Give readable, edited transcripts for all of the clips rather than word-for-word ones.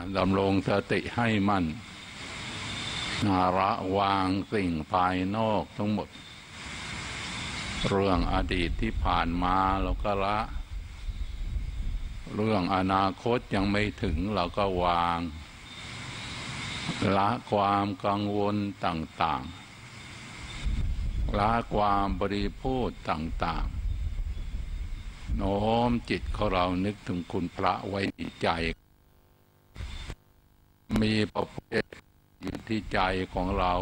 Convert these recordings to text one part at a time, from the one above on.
ดำรงสติให้มั่นละวางสิ่งภายนอกทั้งหมดเรื่องอดีตที่ผ่านมาเราก็ละเรื่องอนาคตยังไม่ถึงเราก็วางละความกังวลต่างๆละความบริโภคต่างๆโน้มจิตของเรานึกถึงคุณพระไว้ในใจมีพระพุทธอยู่ที่ใจของเรา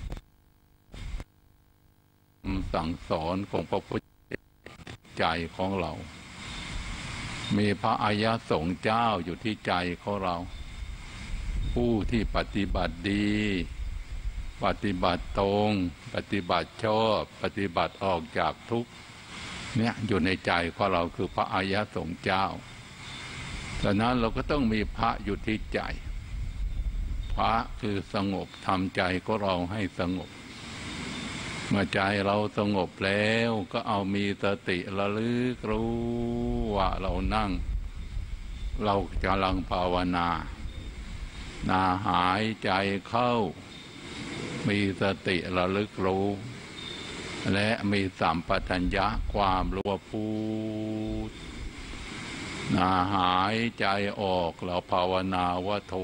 สั่งสอนของพระพุทธใจของเรามีพระอริยสงฆ์เจ้าอยู่ที่ใจของเราผู้ที่ปฏิบัติดีปฏิบัติตรงปฏิบัติชอบปฏิบัติออกจากทุกข์เนี่ยอยู่ในใจของเราคือพระอริยสงฆ์เจ้าดังนั้นเราก็ต้องมีพระอยู่ที่ใจพระคือสงบทำใจของเราให้สงบเมื่อใจเราสงบแล้วก็เอามีสติระลึกรู้ว่าเรานั่งเรากำลังภาวนาหายใจเข้ามีสติระลึกรู้และมีสัมปชัญญะความรู้ว่าพุทธหายใจออกเราภาวนาว่าโธ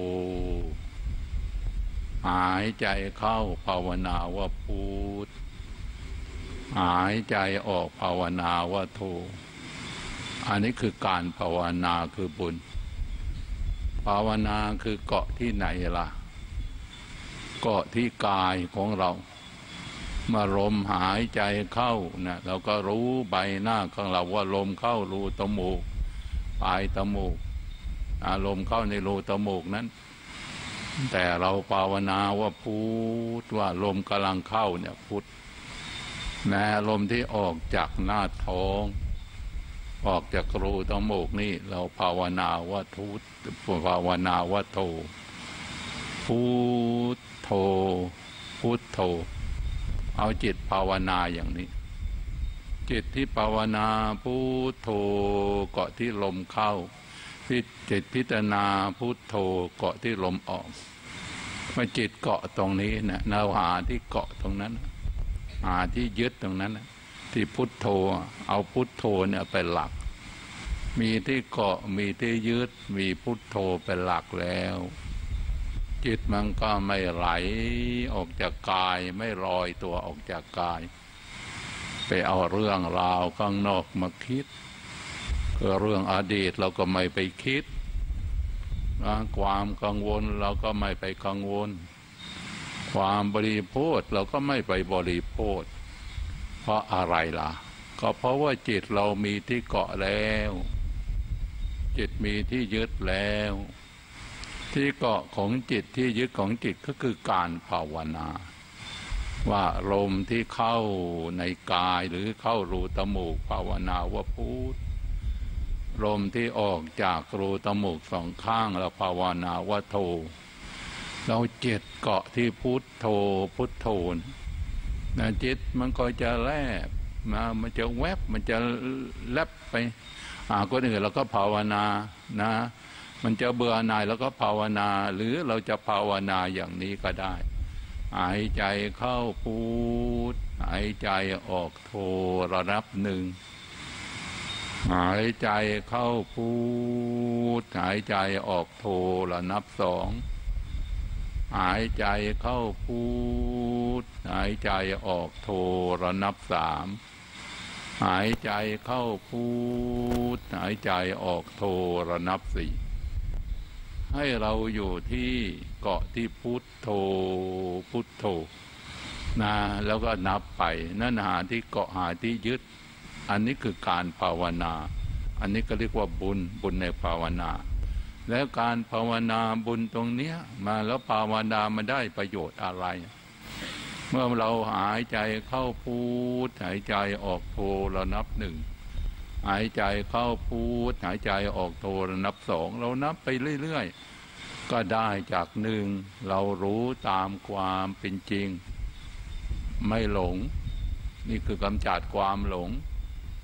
หายใจเข้าภาวนาว่าพุทธหายใจออกภาวนาว่าโธอันนี้คือการภาวนาคือบุญภาวนาคือเกาะที่ไหนล่ะเกาะที่กายของเราเมื่อลมหายใจเข้านะเราก็รู้ใบหน้าของเราว่าลมเข้ารูจมูกปลายจมูกลมเข้าในรูจมูกนั้นแต่เราภาวนาว่าพุทธว่าลมกำลังเข้าเนี่ยพุทธแม้ลมที่ออกจากหน้าท้องออกจากรูจมูกนี่เราภาวนาว่าพุทธภาวนาว่าโธพุทโธพุทโธเอาจิตภาวนาอย่างนี้จิตที่ภาวนาพุทโธเกาะที่ลมเข้าจิตพิจารณาพุทโธเกาะที่ลมออกเมื่อจิตเกาะตรงนี้นะเราหาที่เกาะตรงนั้นหาที่ยึดตรงนั้นที่พุทโธเอาพุทโธเนี่ยเป็นหลักมีที่เกาะมีที่ยึดมีพุทโธเป็นหลักแล้วจิตมันก็ไม่ไหลออกจากกายไม่ลอยตัวออกจากกายไปเอาเรื่องราวข้างนอกมาคิดคือเรื่องอดีตเราก็ไม่ไปคิดความกังวลเราก็ไม่ไปกังวลความบริโภคเราก็ไม่ไปบริโภคเพราะอะไรล่ะก็เพราะว่าจิตเรามีที่เกาะแล้วจิตมีที่ยึดแล้วที่เกาะของจิตที่ยึดของจิตก็คือการภาวนาว่าลมที่เข้าในกายหรือเข้ารูจมูกภาวนาว่าพุทธลมที่ออกจากรูจมูกสองข้างเราภาวนาว่าโธเราจิตเกาะที่พุทโธพุทโธนะจิตมันก็จะแลบมันจะแวบมันจะแลบไปคนอื่นเราก็ภาวนานะมันจะเบื่อหน่ายแล้วก็ภาวนาหรือเราจะภาวนาอย่างนี้ก็ได้หายใจเข้าพุทหายใจออกโธระดับหนึ่งหายใจเข้าพุทหายใจออกโธระดับสองหายใจเข้าพุทหายใจออกโธระดับสามหายใจเข้าพุทหายใจออกโธระดับสี่ให้เราอยู่ที่เกาะที่พุทโธพุทโธนะแล้วก็นับไปนั่นหาที่เกาะหาที่ยึดอันนี้คือการภาวนาอันนี้ก็เรียกว่าบุญในภาวนาแล้วการภาวนาบุญตรงเนี้ยมาแล้วภาวนามันได้ประโยชน์อะไรเมื่อเราหายใจเข้าพุทหายใจออกโธเรานับหนึ่งหายใจเข้าพุทหายใจออกโธเรานับสองเรานับไปเรื่อยๆก็ได้จากหนึ่งเรารู้ตามความเป็นจริงไม่หลงนี่คือกำจัดความหลง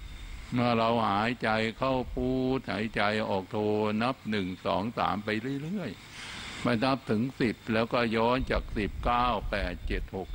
เมื่อเราหายใจเข้าพุทหายใจออกโทนับ1 2 3ไปเรื่อยๆมานับถึง10แล้วก็ย้อนจาก10 9 8 7 6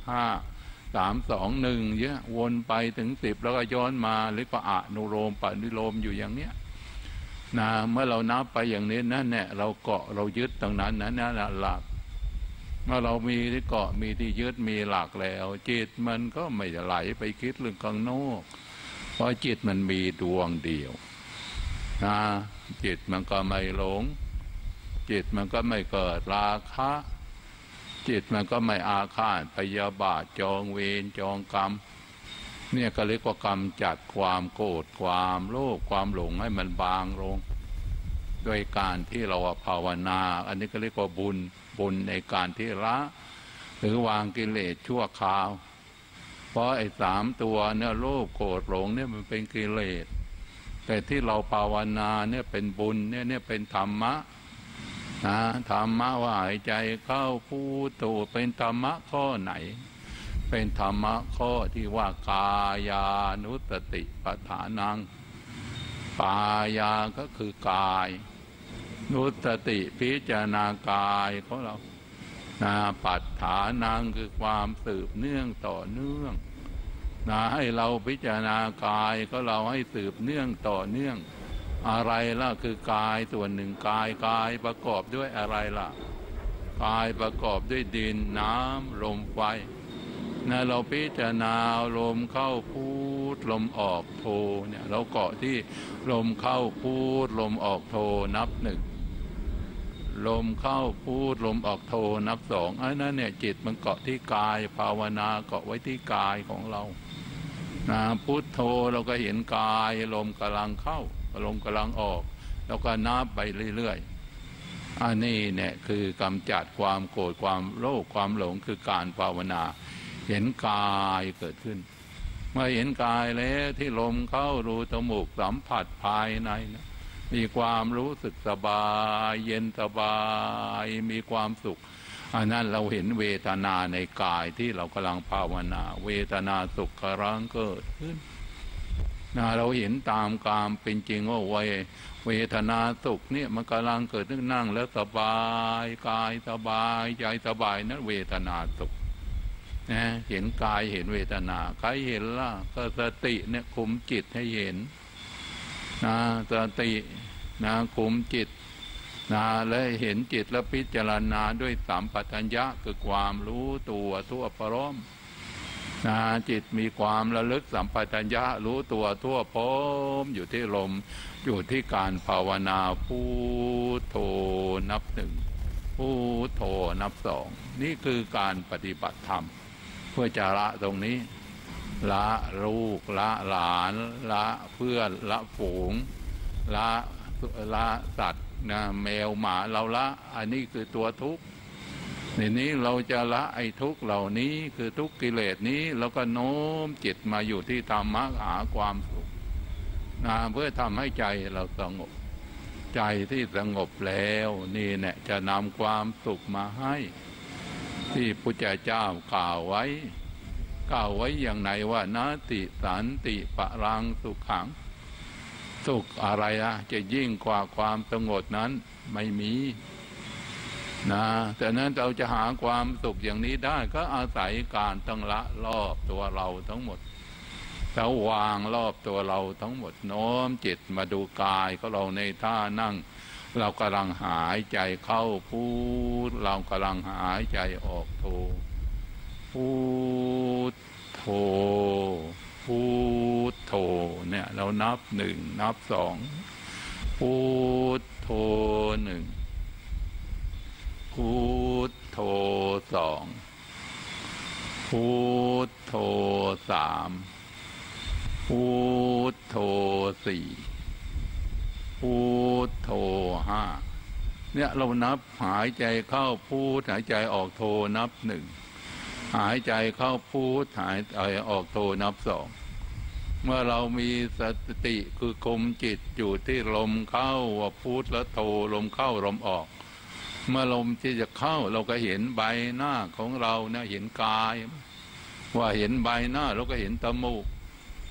5 3 2 1เยอะวนไปถึง10แล้วก็ย้อนมาหรือก็อนุโลมปฏิโลมอยู่อย่างเนี้ยนะเมื่อเรานับไปอย่างนี้นั่นแหละเราเกาะเรายึดตรงนั้นนั่นแหละหลักเมื่อเรามีที่เกาะมีที่ยึดมีหลักแล้วจิตมันก็ไม่จะไหลไปคิดเรื่องข้างนอกเพราะจิตมันมีดวงเดียวนะจิตมันก็ไม่หลงจิตมันก็ไม่เกิดราคะจิตมันก็ไม่อาฆาตพยาบาทจองเวรจองกรรมเนี่ยก็เรียกว่ากรรมจัดความโกรธความโลภความหลงให้มันบางลงโดยการที่เราภาวนาอันนี้ก็เรียกว่าบุญในการที่ละหรือวางกิเลสชั่วคราวเพราะไอ้3ตัวเนี่ยโลภโกรธหลงเนี่ยมันเป็นกิเลสแต่ที่เราภาวนาเนี่ยเป็นบุญเนี่ยเป็นธรรมะนะธรรมะว่าหายใจเข้าพุทโธเป็นธรรมะข้อไหนเป็นธรรมะข้อที่ว่ากายานุสติปัฏฐานังกายาก็คือกายนุสติพิจารณากายของเราปัฏฐานังคือความสืบเนื่องต่อเนื่องให้เราพิจารณากายก็เราให้สืบเนื่องต่อเนื่องอะไรล่ะคือกายส่วนหนึ่งกายประกอบด้วยอะไรล่ะกายประกอบด้วยดินน้ำลมไฟเราพิจารณาลมเข้าพุทลมออกโทเนี่ยเราเกาะที่ลมเข้าพุทลมออกโทนับ1ลมเข้าพุทลมออกโทนับ2อันนั้นเนี่ยจิตมันเกาะที่กายภาวนาเกาะไว้ที่กายของเราพุทโธเราก็เห็นกายลมกำลังเข้าลมกำลังออกแล้วก็นับไปเรื่อยๆอันนี้เนี่ยคือกำจัดความโกรธความโลภความหลงคือการภาวนาเห็นกายเกิดขึ้นเมื่อเห็นกายแล้วที่ลมเข้ารูจมูกสัมผัสภายในนะมีความรู้สึกสบายเย็นสบายมีความสุขอันนั้นเราเห็นเวทนาในกายที่เรากำลังภาวนาเวทนาสุขกำลังเกิดขึ้นเราเห็นตามกามเป็นจริงว่าเวทนาสุขเนี่ยมันกำลังเกิดขึ้นนั่งแล้วสบายกายสบายใจสบายนั้นเวทนาสุขเห็นกายเห็นเวทนาใครเห็นล่ะก็สติเนี่ยคุมจิตให้เห็นสติคุมจิตแล้วเห็นจิตแล้วพิจารณาด้วยสัมปชัญญะคือความรู้ตัวทั่วพร้อมจิตมีความระลึกสัมปชัญญะรู้ตัวทั่วพร้อมอยู่ที่ลมอยู่ที่การภาวนาพุทโธนับ1พุทโธนับ2นี่คือการปฏิบัติธรรมเพื่อจะละตรงนี้ละลูกละหลานละเพื่อนละฝูงละสัตว์แมวหมาเราละอันนี้คือตัวทุกข์ทีนี้เราจะละไอ้ทุกข์เหล่านี้คือทุกข์กิเลสนี้แล้วก็โน้มจิตมาอยู่ที่ธรรมะหาความสุขเพื่อทำให้ใจเราสงบใจที่สงบแล้วนี่เนี่ยจะนำความสุขมาให้ที่พุทธเจ้ากล่าวไว้อย่างไหนว่านาติสันติปรังสุขขังสุขอะไรจะยิ่งกว่าความสงบนั้นไม่มีแต่นั้นเราจะหาความสุขอย่างนี้ได้ก็อาศัยการตั้งละรอบตัวเราทั้งหมดเราวางรอบตัวเราทั้งหมดโน้มจิตมาดูกายของเราในท่านั่งเรากำลังหายใจเข้าพุทเรากำลังหายใจออกโทพุทโธพุทโธเนี่ยเรานับ1นับ2พุทโธ1พุทโธ2พุทโธ3พุทโธ4พุทโธ5เนี่ยเรานับหายใจเข้าพุทหายใจออกโธนับ1หายใจเข้าพุทหายใจออกโธนับ2เมื่อเรามีสติคือคุมจิตอยู่ที่ลมเข้าว่าพุทแล้วโธลมเข้าลมออกเมื่อลมที่จะเข้าเราก็เห็นใบหน้าของเราเห็นกายว่าเห็นใบหน้าเราก็เห็นจมูก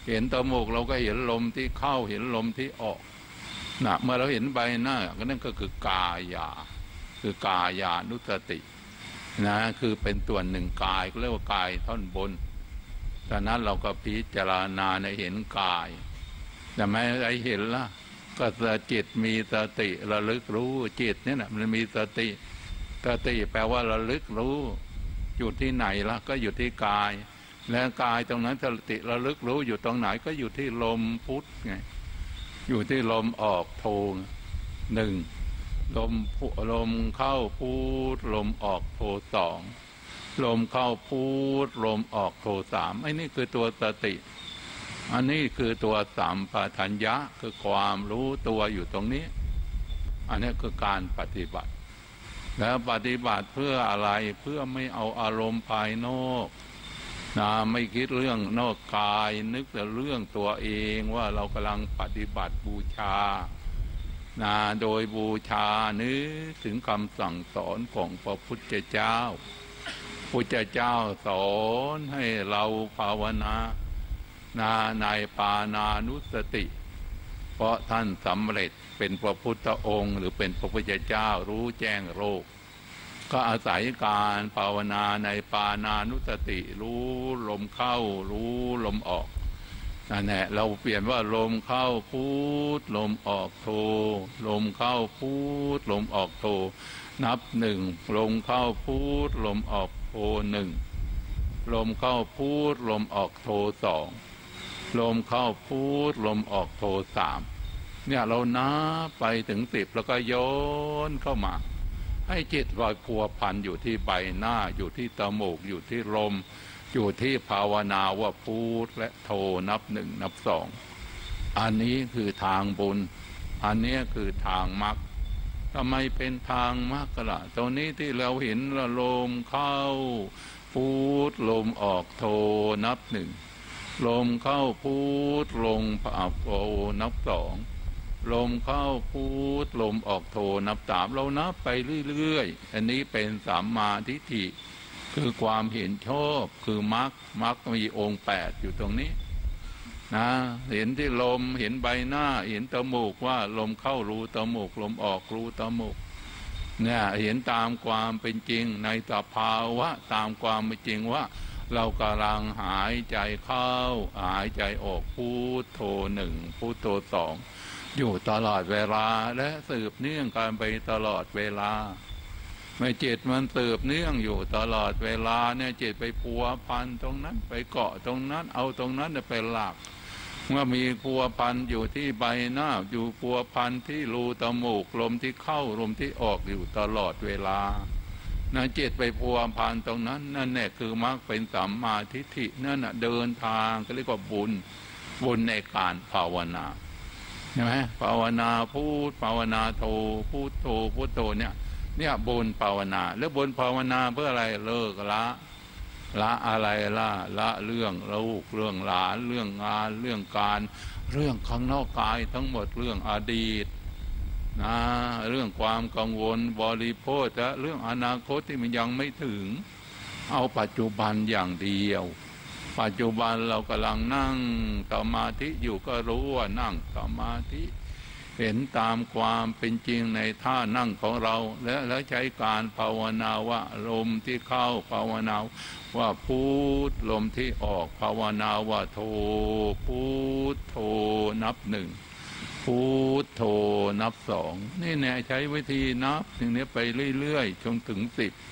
เห็นจมูกเราก็เห็นลมที่เข้าเห็นลมที่ออกนะเมื่อเราเห็นใบหน้าก็นั่นก็คือกายาคือกายานุสตินะคือเป็นตัวหนึ่งกายก็เรียกว่ากายท่อนบนฉะนั้นเราก็พิจารณาในเห็นกายแต่ไม่ได้เห็นละก็จิตมีสติระลึกรู้จิตเนี่ยนะมันมีสติแปลว่าระลึกรู้อยู่ที่ไหนละก็อยู่ที่กายและกายตรงนั้นสติระลึกรู้อยู่ตรงไหนก็อยู่ที่ลมพุทธไงอยู่ที่ลมออกโทหนึ่งลมเข้าพุทลมออกโทสองลมเข้าพุทลมออกโทสามไอ้นี่คือตัวสติอันนี้คือตัวสัมปชัญญะคือความรู้ตัวอยู่ตรงนี้อันนี้คือการปฏิบัติแล้วปฏิบัติเพื่ออะไรเพื่อไม่เอาอารมณ์ภายนอกนะไม่คิดเรื่องนอกกายนึกแต่เรื่องตัวเองว่าเรากำลังปฏิบัติบูชานะโดยบูชานึกถึงคำสั่งสอนของพระพุทธเจ้าพุทธเจ้าสอนให้เราภาวนาในปานานุสติเพราะท่านสำเร็จเป็นพระพุทธองค์หรือเป็นพระพุทธเจ้ารู้แจ้งโลกก็อาศัยการภาวนาในปานานุสติรู้ลมเข้ารู้ลมออกนั่นแหละเราเปลี่ยนว่าลมเข้าพุทลมออกโทลมเข้าพุทลมออกโทนับหนึ่งลมเข้าพุทลมออกโทหนึ่งลมเข้าพุทลมออกโทสองลมเข้าพุทลมออกโทสามเนี่ยเรานับไปถึง10แล้วก็โยนเข้ามาให้จิตลอยพัวพันอยู่ที่ใบหน้าอยู่ที่จมูกอยู่ที่ลมอยู่ที่ภาวนาว่าพุทและโทนับหนึ่งนับสองอันนี้คือทางบุญอันนี้คือทางมรรคทำไมเป็นทางมรรคล่ะตรงนี้ที่เราเห็นลมเข้าพุทลมออกโทนับหนึ่งลมเข้าพุทลมออกโทนับสองลมเข้าพุทลมออกโทนับสามเรานับไปเรื่อยๆอันนี้เป็นสัมมาทิฏฐิคือความเห็นชอบคือมรรคมีองค์8อยู่ตรงนี้นะเห็นที่ลมเห็นใบหน้าเห็นจมูกว่าลมเข้ารู้จมูกลมออกรู้จมูกเนี่ยเห็นตามความเป็นจริงในสภาวะตามความเป็นจริงว่าเรากำลังหายใจเข้าหายใจออกพุทโธหนึ่งพุทโธสองอยู่ตลอดเวลาและสืบเนื่องกันไปตลอดเวลาไม่จิตมันสืบเนื่องอยู่ตลอดเวลาเนี่ยจิตไปพัวพันตรงนั้นไปเกาะตรงนั้นเอาตรงนั้นเป็นหลักเมื่อมีพัวพันอยู่ที่ใบหน้าอยู่พัวพันที่รูจมูกลมที่เข้าลมที่ออกอยู่ตลอดเวลานะจิตไปพัวพันตรงนั้นนั่นแหละคือมรรคเป็นสัมมาทิฏฐินั่นน่ะเดินทางก็เรียกว่าบุญในการภาวนาใช่ไหมภาวนาพุทภาวนาโทพุทโธพุทโธเนี่ยบุญภาวนาแล้วบุญภาวนาเพื่ออะไรเลิกละอะไรละเรื่องลูกเรื่องหลานเรื่องงานเรื่องการเรื่องข้างนอกกายทั้งหมดเรื่องอดีตนะเรื่องความกังวลบริโภคและเรื่องอนาคตที่มันยังไม่ถึงเอาปัจจุบันอย่างเดียวปัจจุบันเรากำลังนั่งสมาธิอยู่ก็รู้ว่านั่งสมาธิเห็นตามความเป็นจริงในท่านั่งของเราแล้วใช้การภาวนาว่าลมที่เข้าภาวนาว่าพุทลมที่ออกภาวนาว่าโทพุทโธนับหนึ่งพุทโธนับสองนี่แน่ใช้วิธีนับอย่างนี้ไปเรื่อยๆจนถึง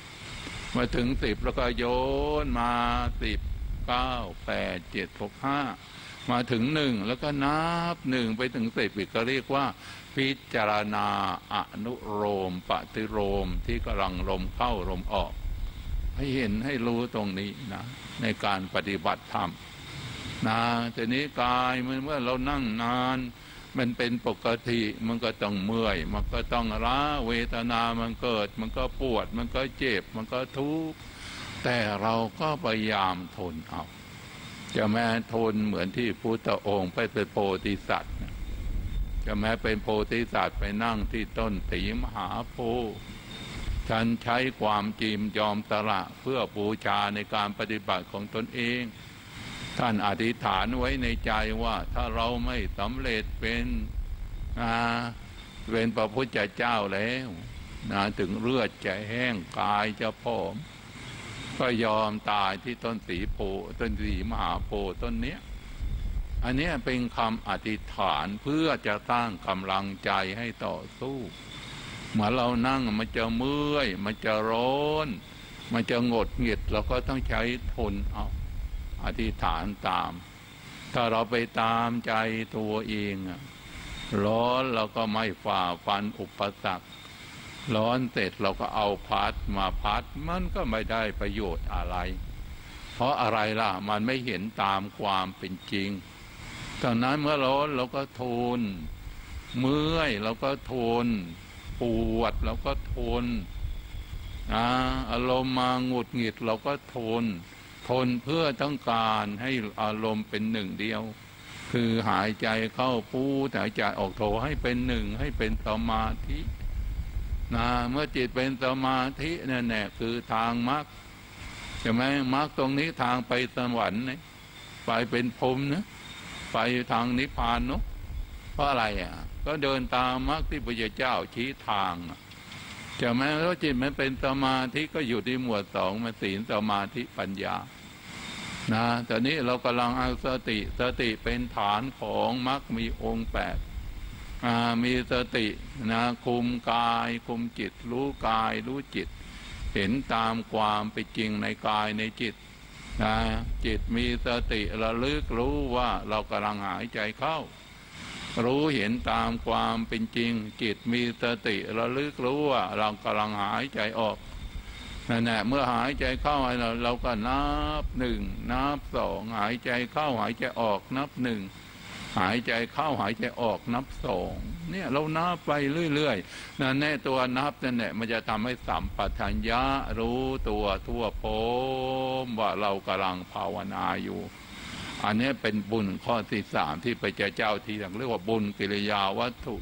10มาถึง10แล้วก็โยนมา10 9 8 7 6 5มาถึง1แล้วก็นับ1ไปถึง10อีกก็เรียกว่าพิจารณาอนุโลมปฏิโลมที่กำลังลมเข้าลมออกให้เห็นให้รู้ตรงนี้นะในการปฏิบัติธรรมนะทีนี้กายเมื่อเรานั่งนานมันเป็นปกติมันก็ต้องเมื่อยมันก็ต้องล้าเวทนามันเกิดมันก็ปวดมันก็เจ็บมันก็ทุกข์แต่เราก็พยายามทนเอาจะแม้ทนเหมือนที่พุทธองค์ไปเป็นโพธิสัตว์จะแม้เป็นโพธิสัตว์ไปนั่งที่ต้นสีมหาโพธิ์ฉันใช้ความจริงยอมสละเพื่อบูชาในการปฏิบัติของตนเองท่านอธิษฐานไว้ในใจว่าถ้าเราไม่สำเร็จเป็นพระพุทธเจ้าแล้วถึงเลือดจะแห้งกายจะผอมก็ยอมตายที่ต้นสีโพต้นสีมหาโพธิ์ต้นเนี้ยอันนี้เป็นคำอธิษฐานเพื่อจะสร้างกำลังใจให้ต่อสู้เหมือนเรานั่งมันจะเมื่อยมันจะร้อนมันจะหงดหงิดเราก็ต้องใช้ทนเอาอธิษฐานตามถ้าเราไปตามใจตัวเองร้อนเราก็ไม่ฝ่าฟันอุปสรรคร้อนเสร็จเราก็เอาพัดมาพัดมันก็ไม่ได้ประโยชน์อะไรเพราะอะไรล่ะมันไม่เห็นตามความเป็นจริงดังนั้นเมื่อร้อนเราก็ทนเมื่อยเราก็ทนปวดเราก็ทนอารมณ์มาหงุดหงิดเราก็ทนเพื่อต้องการให้อารมณ์เป็นหนึ่งเดียวคือหายใจเข้าพูดหายใจออกโทให้เป็นหนึ่งให้เป็นสมาธิเมื่อจิตเป็นสมาธินั่นแหละคือทางมรรคใช่ไหมมรรคตรงนี้ทางไปสวรรค์นะไปเป็นพรหมนะไปทางนิพพานเนาะเพราะอะไรก็เดินตามมรรคที่พระเจ้าชี้ทางใช่ไหมแล้วจิตมันเป็นสมาธิก็อยู่ที่หมวดสองมาศีลสมาธิปัญญาตอนนี้เรากำลังเอาสติเป็นฐานของมรรคมีองค์8มีสติคุมกายคุมจิตรู้กายรู้จิตเห็นตามความเป็นจริงในกายในจิตจิตมีสติระลึกรู้ว่าเรากำลังหายใจเข้ารู้เห็นตามความเป็นจริงจิตมีสติระลึกรู้ว่าเรากำลังหายใจออกนั่นแหละเมื่อหายใจเข้าเราก็นับ1นับ2หายใจเข้าหายใจออกนับ1หายใจเข้าหายใจออกนับ2เนี่ยเรานับไปเรื่อยๆนั่นแน่ตัวนับนั่นแหละมันจะทำให้สัมปชัญญะรู้ตัวทั่วพร้อมว่าเรากำลังภาวนาอยู่อันนี้เป็นบุญข้อที่3ที่พระเจ้าที่เรียกว่าบุญกิริยาวัตถุ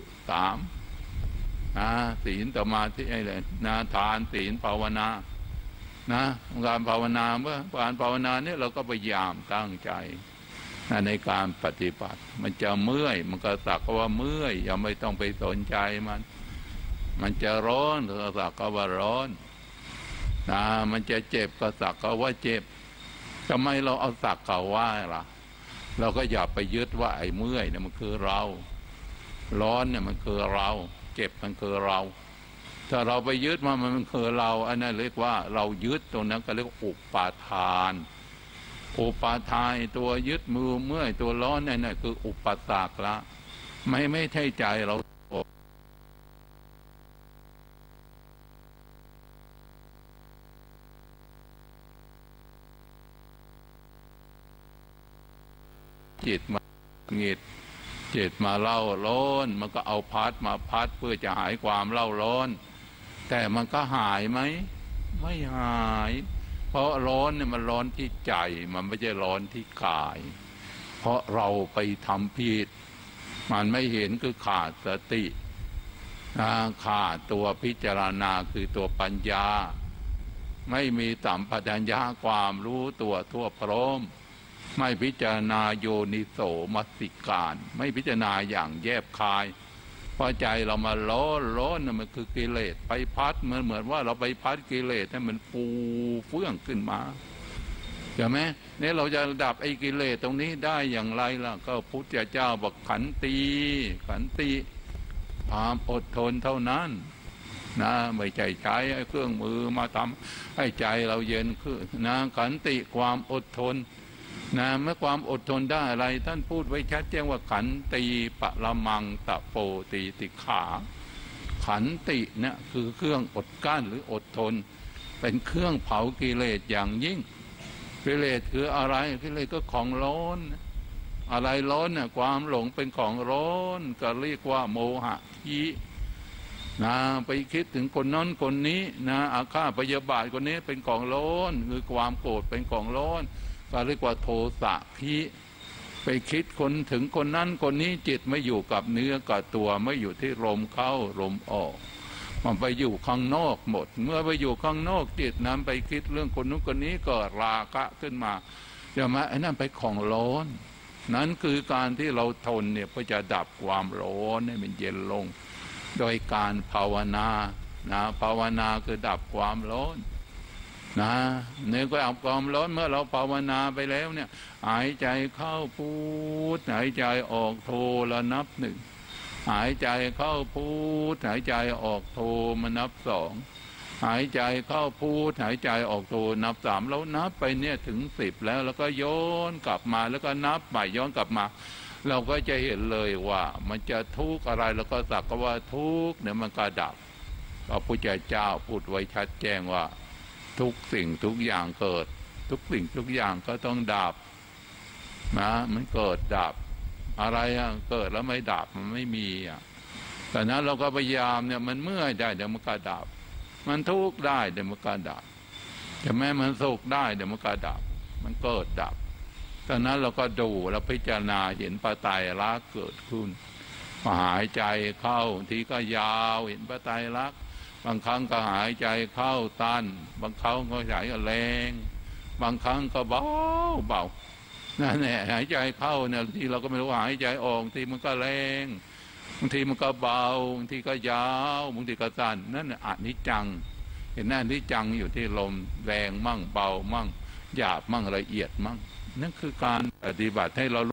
3ศีลสมาธิอะไรทานศีลภาวนาการภาวนาเมื่อการภาวนาเนี่ยเราก็พยายามตั้งใจในการปฏิบัติมันจะเมื่อยมันก็สักว่าเมื่อยอย่าไม่ต้องไปสนใจมันจะร้อนก็สักว่าร้อนมันจะเจ็บก็สักว่าเจ็บทำไมเราเอาสักว่าล่ะเราก็อย่าไปยึดว่าไอ้เมื่อยเนี่ยมันคือเราร้อนเนี่ยมันคือเราเจ็บมันคือเราถ้าเราไปยึดมันคือเราอันนั้นเรียกว่าเรายึดตรงนั้นก็เรียกอุปาทานตัวยึดมือเมื่อยตัวร้อนนั่นคืออุปสรรคละไม่ใช่ใจเราจิตมาหงิดจิตมาเล่าร้อนมันก็เอาพัดมาพัดเพื่อจะหายความเล่าร้อนแต่มันก็หายไหมไม่หายเพราะร้อนเนี่ยมันร้อนที่ใจมันไม่ใช่ร้อนที่กายเพราะเราไปทำผิดมันไม่เห็นคือขาดสติขาดตัวพิจารณาคือตัวปัญญาไม่มีสัมปชัญญะความรู้ตัวทั่วพร้อมไม่พิจารณาโยนิโสมนสิการไม่พิจารณาอย่างแยบคายพอใจเรามาร้อนน่ะมันคือกิเลสไปพัดเหมือนว่าเราไปพัดกิเลสให้มันฟูเฟื่องขึ้นมาใช่ไหมเนี่ยเราจะดับไอ้กิเลสตรงนี้ได้อย่างไรล่ะก็พุทธเจ้าบอกขันติความอดทนเท่านั้นไม่ใช่ใช้เครื่องมือมาทำให้ใจเราเย็นขึ้นขันติความอดทนเมื่อความอดทนได้อะไรท่านพูดไว้ชัดแจ้งว่าขันติปะละมังตะโปติติขาขันติเนี่ยคือเครื่องอดกลั้นหรืออดทนเป็นเครื่องเผากิเลสอย่างยิ่งกิเลสคืออะไรกิเลสก็ของร้อนอะไรร้อนเนี่ยความหลงเป็นของร้อนก็เรียกว่าโมหะทิไปคิดถึงคนนั้นคนนี้อาฆาตพยาบาทคนนี้เป็นของร้อนคือความโกรธเป็นของร้อนก็เรียกว่าโทสะทิไปคิดถึงคนนั้นคนนี้จิตไม่อยู่กับเนื้อกับตัวไม่อยู่ที่ลมเข้าลมออกมันไปอยู่ข้างนอกหมดเมื่อไปอยู่ข้างนอกจิตนั้นไปคิดเรื่องคนนู้นคนนี้ก็ราคะขึ้นมาจะมาไอ้นั่นไปของร้อนนั้นคือการที่เราทนเนี่ยเพื่อจะดับความร้อนให้มันเย็นลงโดยการภาวนานะภาวนาคือดับความร้อนนะเนี่ยก็ดับความร้อนเมื่อเราภาวนาไปแล้วเนี่ยหายใจเข้าพุทหายใจออกโทแล้วนับหนึ่งหายใจเข้าพุทหายใจออกโทมานับสองหายใจเข้าพุทหายใจออกโทนับสามแล้วนับไปเนี่ยถึง10แล้วก็ย้อนกลับมาแล้วก็นับใหม่ย้อนกลับมาเราก็จะเห็นเลยว่ามันจะทุกข์อะไรแล้วก็สักว่าทุกข์เนี่ยมันก็ดับพระพุทธเจ้าพูดไว้ชัดแจ้งว่าทุกสิ่งทุกอย่างเกิดทุกสิ่งทุกอย่างก็ต้องดับนะมันเกิดดับอะไรเกิดแล้วไม่ดับมันไม่มีแต่นั้นเราก็พยายามเนี่ยมันเมื่อยได้เดี๋ยวมันก็ดับมันทุกข์ได้เดี๋ยวมันก็ดับแต่แม้มันสุขได้เดี๋ยวมันก็ดับมันเกิดดับตอนนั้นเราก็ดูเราพิจารณาเห็นปไตรลักษณ์เกิดขึ้นหายใจเข้าทีก็ยาวเห็นปไตรลักษณ์บางครั้งก็หายใจเข้าตันบางครั้งก็หายใจแรงบางครั้งก็เบาเบานั่นแหละหายใจเข้าเนี่ยทีเราก็ไม่รู้หายใจออกทีมันก็แรงบางทีมันก็เบาบางทีก็ยาวบางทีก็สั้นนั่นอนิจจังเห็นอนิจจังอยู่ที่ลมแรงมั่งเบามั่งหยาบมั่งละเอียดมั่งนั่นคือการปฏิบัติให้เรา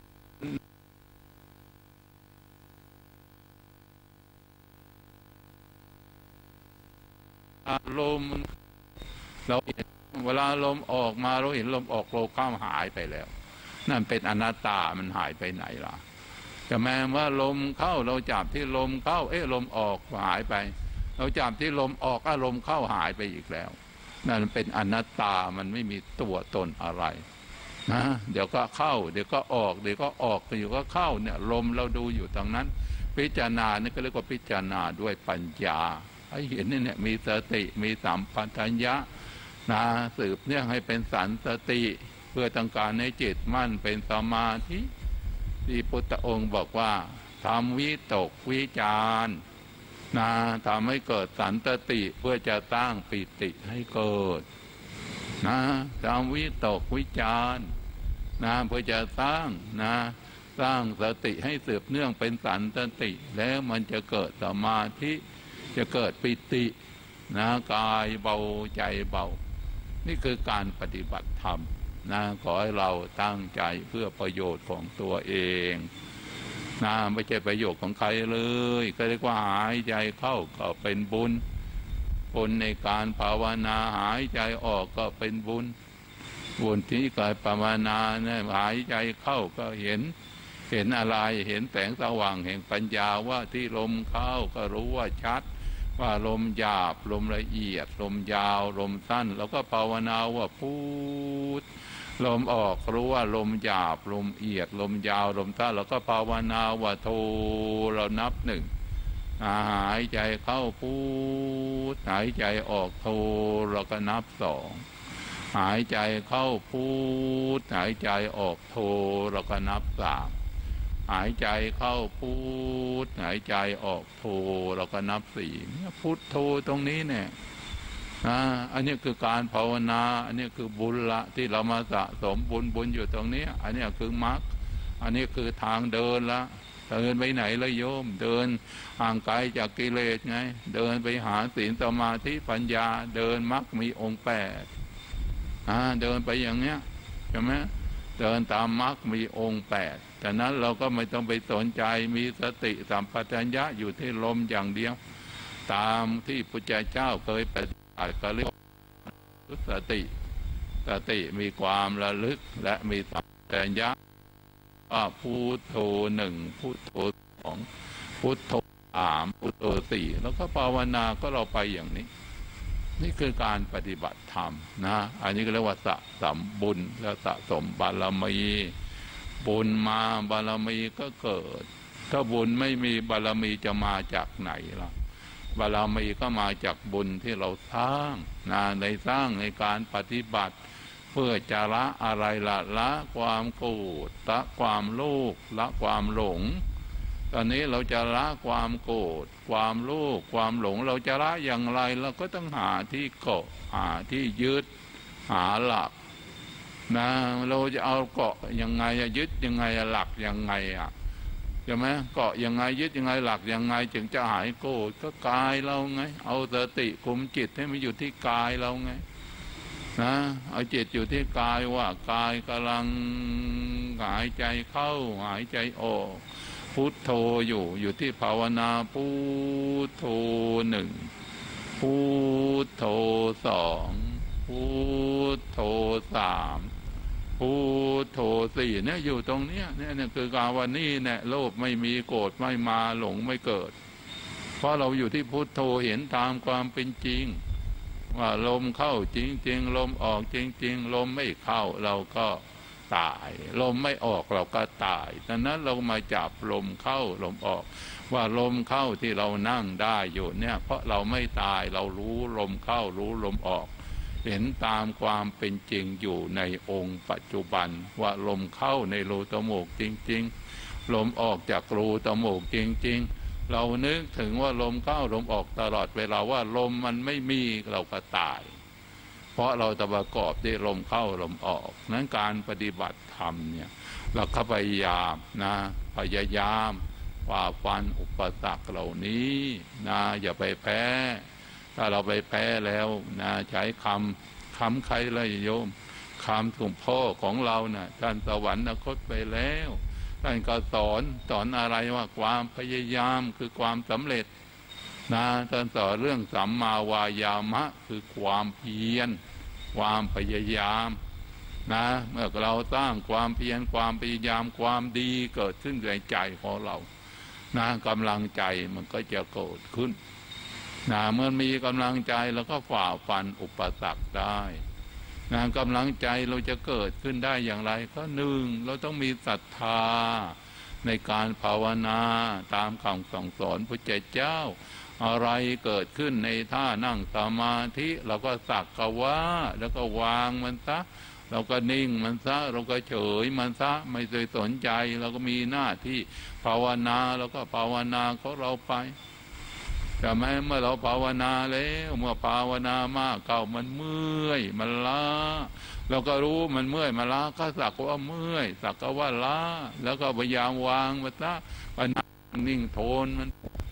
ลมเราเห็นเวลาลมออกมาเราเห็นลมออกโลข้ามหายไปแล้วนั่นเป็นอนัตตามันหายไปไหนล่ะแต่แม้ว่าลมเข้าเราจับที่ลมเข้าลมออกหายไปเราจับที่ลมออกลมเข้าหายไปอีกแล้วนั่นเป็นอนัตตามันไม่มีตัวตนอะไรนะเดี๋ยวก็เข้าเดี๋ยวก็ออกเดี๋ยวก็ออกอยู่ก็เข้าเนี่ยลมเราดูอยู่ตรงนั้นพิจารณานี่ก็เรียกว่าพิจารณาด้วยปัญญาให้เห็นเนี่ยมีสติมีสัมปชัญญะนะสืบเนื่องให้เป็นสันสติเพื่อต้องการให้จิตมั่นเป็นสมาธิที่พุทธองค์บอกว่าทำวิตกวิจารนะทำให้เกิดสันสติเพื่อจะตั้งปิติให้เกิดนะทำวิตกวิจารนะเพื่อจะสร้างนะสร้างสติให้สืบเนื่องเป็นสันสติแล้วมันจะเกิดสมาธิจะเกิดปิตินะกายเบาใจเบานี่คือการปฏิบัติธรรมนะขอให้เราตั้งใจเพื่อประโยชน์ของตัวเองนะไม่ใช่ประโยชน์ของใครเลยก็เรียกว่าหายใจเข้าก็เป็นบุญบุญในการภาวนาหายใจออกก็เป็นบุญบุญที่การภาวนาเนี่ยหายใจเข้าก็เห็นอะไรเห็นแสงสว่างแห่งปัญญาว่าที่ลมเข้าก็รู้ว่าชัดว่าลมหยาบลมละเอียดลมยาวลมสั้นแล้วก็ภาวนาว่าพุทธลมออกรู้ว่าลมหยาบลมเอียดลมยาวลมสั้นแล้วก็ภาวนาว่าโทเรานับหนึ่งหายใจเข้าพุทธหายใจออกโทเราก็นับสองหายใจเข้าพุทธหายใจออกโทเราก็นับสามหายใจเข้าพุทธหายใจออกโทเราก็นับสี่พุทโธตรงนี้เนี่ยอันนี้คือการภาวนาอันนี้คือบุญละที่เรามาสะสมบุญอยู่ตรงนี้อันนี้คือมรรคอันนี้คือทางเดินละเดินไปไหนละโยมเดินห่างไกลจากกิเลสไงเดินไปหาศีลสมาธิปัญญาเดินมรรคมีองค์8เดินไปอย่างเนี้ยใช่ไหมเดินตามมรรคมีองค์8แต่นั้นเราก็ไม่ต้องไปสนใจมีสติสัมปชัญญะอยู่ที่ลมอย่างเดียวตามที่พุทธเจ้าเคยปฏิบัติก็เรียกสติมีความระลึกและมีสัมปชัญญะว่าพุทโธ1พุทโธ2พุทโธ3พุทโธ4แล้วก็ภาวนาก็เราไปอย่างนี้นี่คือการปฏิบัติธรรมนะอันนี้ก็เรียกว่าสะสมบุญและสะสมบารมีบุญมาบารมีก็เกิดถ้าบุญไม่มีบารมีจะมาจากไหนล่ะบารมีก็มาจากบุญที่เราสร้างในสร้างในการปฏิบัติเพื่อจะละอะไรละความโกรธละความโลภละความหลงตอนนี้เราจะละความโกรธความโลภความหลงเราจะละอย่างไรเราก็ต้องหาที่เกาะหาที่ยึดหาหลักนะเราจะเอาเกาะยังไงยึดยังไงหลักยังไงใช่ไหมเกาะยังไงยึดยังไงหลักยังไงจึงจะหายโกรธก็กายเราไงเอาสติคุมจิตให้มันอยู่ที่กายเราไงนะเอาจิตอยู่ที่กายว่ากายกำลังหายใจเข้าหายใจออกพุทโธอยู่ที่ภาวนาพุทโธหนึ่งพุทโธสองพุทโธสามพุทโธสี่เนี่ยอยู่ตรงเนี้ยเนี่ยคือการวันนี้เนี่ยโลภไม่มีโกรธไม่มาหลงไม่เกิดเพราะเราอยู่ที่พุทโธเห็นตามความเป็นจริงว่าลมเข้าจริงๆลมออกจริงๆลมไม่เข้าเราก็ตายลมไม่ออกเราก็ตายดังนั้นเรามาจับลมเข้าลมออกว่าลมเข้าที่เรานั่งได้อยู่เนี่ยเพราะเราไม่ตายเรารู้ลมเข้ารู้ลมออกเห็นตามความเป็นจริงอยู่ในองค์ปัจจุบันว่าลมเข้าในรูจมูกจริงๆลมออกจากรูจมูกจริงๆเรานึกถึงว่าลมเข้าลมออกตลอดเวลาว่าลมมันไม่มีเราก็ตายเพราะเราจะประกอบด้วยลมเข้าลมออกนั้นการปฏิบัติธรรมเนี่ยเราก็พยายามนะพยายามฝ่าฟันอุปสรรคเหล่านี้นะอย่าไปแพ้ถ้าเราไปแพ้แล้วนะใช้คำใครเลยโยมคำถุงพ่อของเรานะ่ะท่านสวรรคตไปแล้วท่านก็สอนอะไรว่าความพยายามคือความสำเร็จนะท่านสอนเรื่องสัมมาวายามะคือความเพียรความพยายามนะเมื่อเราสร้างความเพียรความพยายามความดีเกิดขึ้นในใจของเรานะกำลังใจมันก็จะเกิดขึ้นนะเมื่อมีกำลังใจแล้วก็ฝ่าฟันอุปสรรคได้นะกำลังใจเราจะเกิดขึ้นได้อย่างไรก็หนึ่งเราต้องมีศรัทธาในการภาวนาตามคำสั่งสอนพระเจ้าอะไรเกิดขึ้นในท่านั่งสมาธิเราก็สักกะว่าแล้วก็วางมันซะเราก็นิ่งมันซะเราก็เฉยมันซะไม่เคยสนใจเราก็มีหน้าที่ภาวนาเราก็ภาวนาของเราไปแต่แม้เมื่อเราภาวนาแล้วเมื่อภาวนามากเก่ามันเมื่อยมันล้าเราก็รู้มันเมื่อยมันล้าก็สักว่าเมื่อยสักว่าล้าแล้วก็พยายามวางมันซะมันนิ่งโทนมัน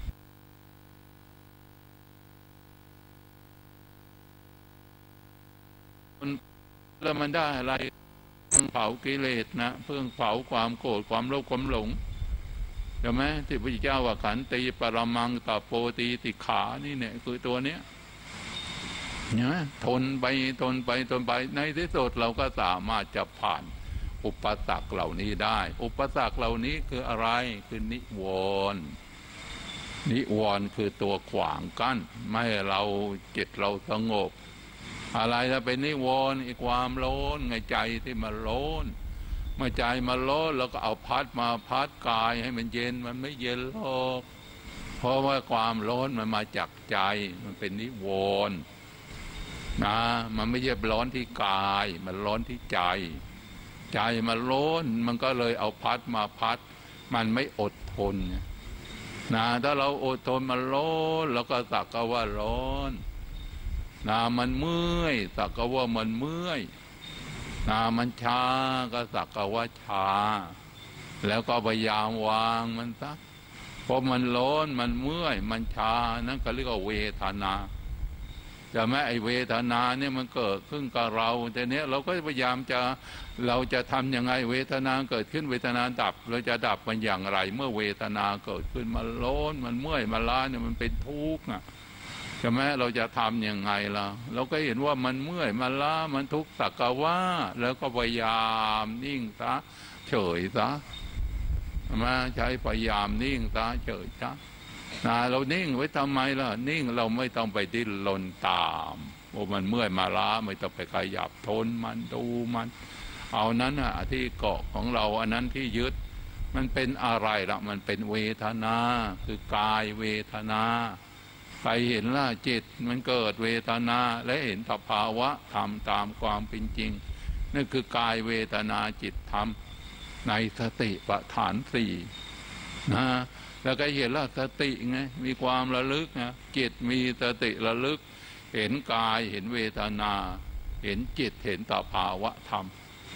แล้วมันได้อะไรเพิ่งเผากิเลสนะเพิ่งเผาความโกรธความโลภความหลงใช่ไหมที่พระเจ้าว่าขันติปรมังตโปตีติขานี่เนี่ยคือตัวเนี้ยเนี่ยทนไปในที่สุดเราก็สามารถจะผ่านอุปสรรคเหล่านี้ได้อุปสรรคเหล่านี้คืออะไรคือนิวรณ์คือตัวขวางกั้นไม่ให้เราจิตเราสงบอะไรจะเป็นนิวรณ์อีกความโลภไงใจที่มันโลภเมื่อใจมันโลภเราก็เอาพัดมาพัดกายให้มันเย็นมันไม่เย็นหรอกเพราะว่าความโลภมันมาจากใจมันเป็นนิวรณ์นะมันไม่ใช่ร้อนที่กายมันร้อนที่ใจมันโลภมันก็เลยเอาพัดมาพัดมันไม่อดทนนะถ้าเราอดทนมันโลภแล้วก็สักก็ว่าร้อนนะมันเมื่อยสักก็ว่ามันเมื่อยนะมันชาก็สักก็ว่าชาแล้วก็พยายามวางมันซะเพราะมันร้อนมันเมื่อยมันชานั่นก็เรียกว่าเวทนาจะแม้ไอเวทนาเนี่ยมันเกิดขึ้นกับเราแต่เนี้ยเราก็พยายามเราจะทำยังไงเวทนาเกิดขึ้นเวทนาดับเราจะดับมันอย่างไรเมื่อเวทนาเกิดขึ้นมันร้อนมันเมื่อยมันล้าเนี่ยมันเป็นทุกข์ใช่ไหมเราจะทำยังไงล่ะเราก็เห็นว่ามันเมื่อยมันล้ามันทุกข์สักว่าแล้วก็พยายามนิ่งซะเฉยซะมาใช้พยายามนิ่งซะเฉยซะเรานิ่งไว้ทำไมล่ะนิ่งเราไม่ต้องไปดิ้นรนตามว่ามันเมื่อยมาล้าไม่ต้องไปขยับทนมันดูมันเอานั้นที่เกาะของเราอันนั้นที่ยึดมันเป็นอะไรล่ะมันเป็นเวทนาคือกายเวทนาใครเห็นล่ะจิตมันเกิดเวทนาและเห็นสภาวะธรรมตามความเป็นจริงนั่นคือกายเวทนาจิตธรรมในสติปัฏฐานสี่นะแล้วก็เห็นว่าสติไงมีความระลึกนะจิตมีสติระลึกเห็นกายเห็นเวทนาเห็นจิตเห็นสภาวะธรรม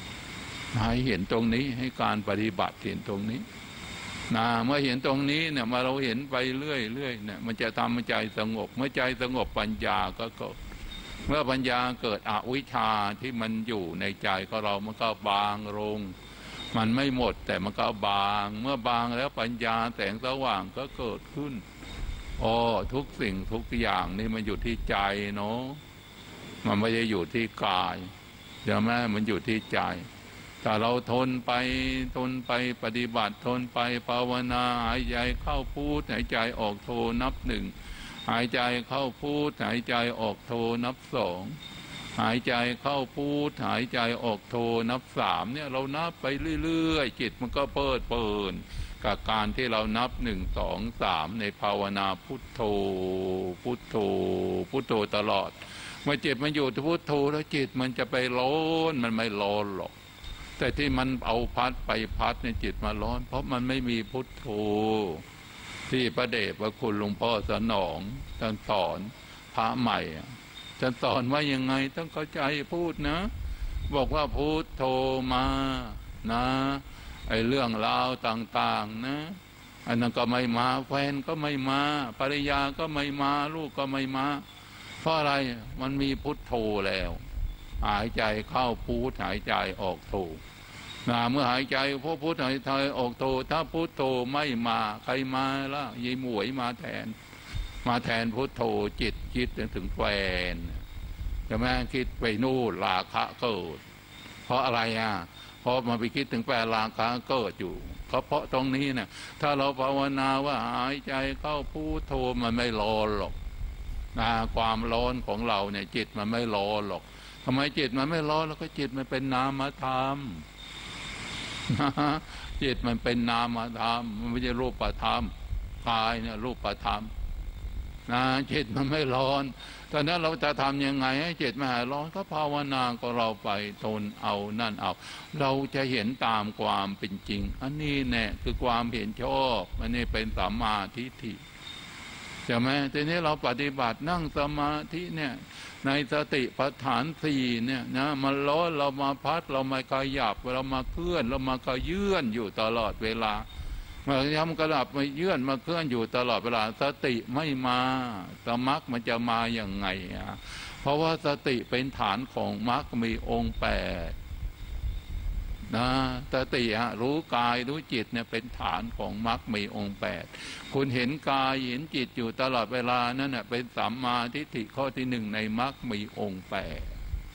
ให้เห็นตรงนี้ให้การปฏิบัติเห็นตรงนี้นะเมื่อเห็นตรงนี้เนี่ยมาเราเห็นไปเรื่อยๆเนี่ยมันจะทำใจสงบเมื่อใจสงบปัญญาก็เกิดเมื่อปัญญาเกิดอวิชชาที่มันอยู่ในใจของเรามันก็บางลงมันไม่หมดแต่มันก็บางเมื่อบางแล้วปัญญาแสงสว่างก็เกิดขึ้นอ๋อทุกสิ่งทุกอย่างนี่มันอยู่ที่ใจเนาะมันไม่ได้อยู่ที่กายเดี๋ยวแม่มันอยู่ที่ใจถ้าเราทนไปปฏิบัติทนไปภาวนาหายใจเข้าพุทหายใจออกโทนับหนึ่งหายใจเข้าพุทหายใจออกโทนับสองหายใจเข้าพุทหายใจออกโทนับสามเนี่ยเรานับไปเรื่อยๆจิตมันก็เปิดกับการที่เรานับหนึ่งสองสามในภาวนาพุทโธพุทโธพุทโธตลอดเมื่อจิตมันอยู่ที่พุทโธแล้วจิตมันจะไปร้อนมันไม่ร้อนหรอกแต่ที่มันเอาพัดไปพัดในจิตมาร้อนเพราะมันไม่มีพุทโธที่พระเดชพระคุณหลวงพ่อสนองท่านสอนพระใหม่ท่านสอนว่ายังไงต้องเข้าใจพูดนะบอกว่าพุทโธมานะไอ้เรื่องราวต่างๆนะอันนั้นก็ไม่มาแฟนก็ไม่มาภรรยาก็ไม่มาลูกก็ไม่มาเพราะอะไรมันมีพุทโธแล้วหายใจเข้าพุทหายใจออกโธเมื่อหายใจพอพุทหายใจออกโธถ้าพุทโธไม่มาใครมาล่ะยายหมวยมาแทนพุทโธจิตคิดถึงแฟนจะแม่คิดไปนู่นราคะเกิดเพราะอะไรเพราะมาไปคิดถึงแฟนราคะเกิดอยู่เพราะตรงนี้เนี่ยถ้าเราภาวนาว่าหายใจเข้าพุทโธมันไม่ร้อนหรอกความร้อนของเราเนี่ยจิตมันไม่ร้อนหรอกทำไมจิตมันไม่ร้อนแล้วก็จิตมันเป็นนามธรรมจิตมันเป็นนามธรรมมันไม่ใช่รูปธรรมกายเนี่ยรูปธรรมจิตมันไม่ร้อนตอนนั้นเราจะทำยังไงให้จิตไม่หายร้อนก็ภาวนาก็เราไปทนเอานั่นเอาเราจะเห็นตามความเป็นจริงอันนี้แน่คือความเห็นชอบอันนี้เป็นสัมมาทิฏฐิใช่ไหมทีนี้เราปฏิบัตินั่งสมาธิเนี่ยในสติปัฏฐานสี่เนี่ยนะมันร้อนเรามาพัดเรามาขยับเรามาเคลื่อนเรามาขยื่นอยู่ตลอดเวลามาทำกระดับมาเยื่อนมาเคลื่อนอยู่ตลอดเวลาสติไม่มาสมัคมันจะมาอย่างไงเพราะว่าสติเป็นฐานของมรรคมีองค์แปดสติรู้กายรู้จิตเนี่ยเป็นฐานของมรรคมีองค์แปดคุณเห็นกายเห็นจิตอยู่ตลอดเวลานั่นน่ะเป็นสัมมาทิฏฐิข้อที่หนึ่งในมรรคมีองค์แปด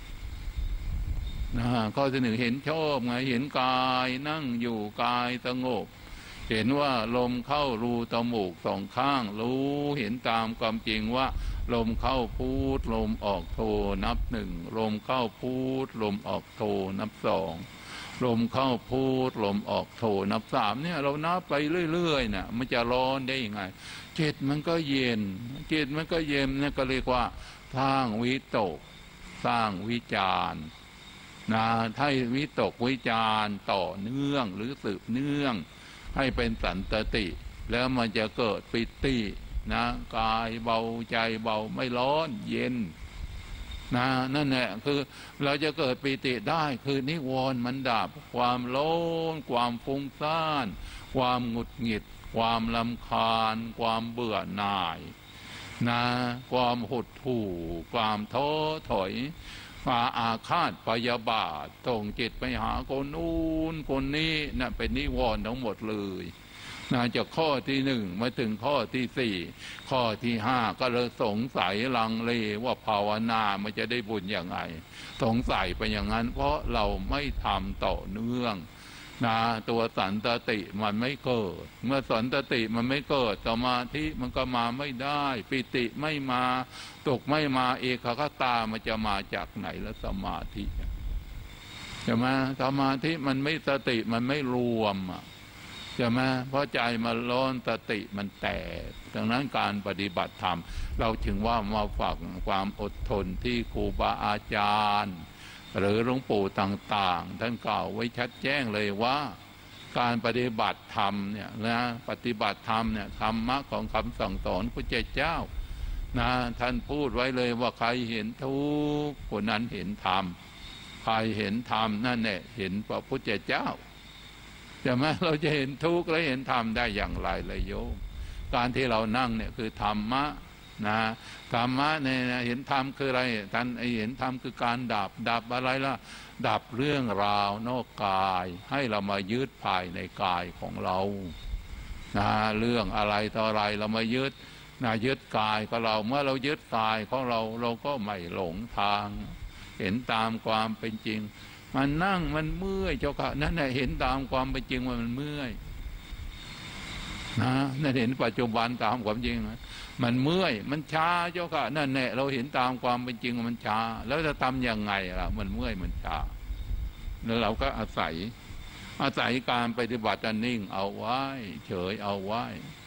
ข้อที่หนึ่งเห็นชอบไงเห็นกายนั่งอยู่กายสงบเห็นว่าลมเข้ารูจมูกสองข้างรู้เห็นตามความจริงว่าลมเข้าพุทลมออกโทนับหนึ่งลมเข้าพุทลมออกโทนับสองลมเข้าพุทลมออกโทนับสามเนี่ยเรานับไปเรื่อยๆเนี่ยมันจะร้อนได้ยังไงจิตมันก็เย็นจิตมันก็เย็นเนี่ยก็เรียกว่าสร้างวิตกสร้างวิจารถ้าวิตกวิจารต่อเนื่องหรือสืบเนื่องให้เป็นสันตติแล้วมันจะเกิดปิติกายเบาใจเบาไม่ร้อนเย็นนั่นแหละคือเราจะเกิดปิติได้คือนิวรณ์มันดับความโลภความฟุ้งซ่านความหงุดหงิดความรำคาญความเบื่อหน่ายความหดหู่ความท้อถอยอาฆาตพยาบาทส่งจิตไปหาคนนู้นคนนี้เป็นนิวรณ์ทั้งหมดเลยจากข้อที่หนึ่งมาถึงข้อที่สี่ข้อที่ห้าก็เลยสงสัยลังเลว่าภาวนามันจะได้บุญอย่างไรสงสัยไปอย่างนั้นเพราะเราไม่ทำต่อเนื่องตัวสันตติมันไม่เกิดเมื่อสันตติมันไม่เกิดสมาธิมันก็มาไม่ได้ปิติไม่มาตกไม่มาเอกคตามันจะมาจากไหนแล้วสมาธิใช่ไหมสมาธิมันไม่สติมันไม่รวมใช่ไหมเพราะใจมันร้อนสติมันแตกดังนั้นการปฏิบัติธรรมเราจึงว่ามาฝากความอดทนที่ครูบาอาจารย์หรือหลวงปู่ต่างๆท่านกล่าวไว้ชัดแจ้งเลยว่าการปฏิบัติธรรมเนี่ยปฏิบัติธรรมเนี่ยธรรมะของคำสั่งสอนพระเจ้าท่านพูดไว้เลยว่าใครเห็นทุกข์คนนั้นเห็นธรรมใครเห็นธรรมนั่นแหละเห็นพระพุทธเจ้าใช่ไหมเราจะเห็นทุกข์และเห็นธรรมได้อย่างไรเลยโยมการที่เรานั่งเนี่ยคือธรรมะนะธรรมะเนี่ยเห็นธรรมคืออะไรท่านเห็นธรรมคือการดับอะไรล่ะดับเรื่องราวนอกกายให้เรามายึดภายในกายของเรานะเรื่องอะไรต่ออะไรเรามายึดนะยึดกายของเราเมื่อเรายึดกายของเราเราก็ไม่หลงทางเห็นตามความเป็นจริงมันนั่งมันเมื่อยเจ้าค่ะนั่นแหละเห็นตามความเป็นจริงว่ามันเมื่อยนะนั่นเห็นปัจจุบันตามความจริงมันเมื่อยมันช้าเจ้าค่ะนั่นแหละเราเห็นตามความเป็นจริงว่ามันช้าแล้วจะทำยังไงล่ะมันเมื่อยมันช้าแล้วเราก็อาศัยการปฏิบัตินิ่งเอาไว้เฉยเอาไว้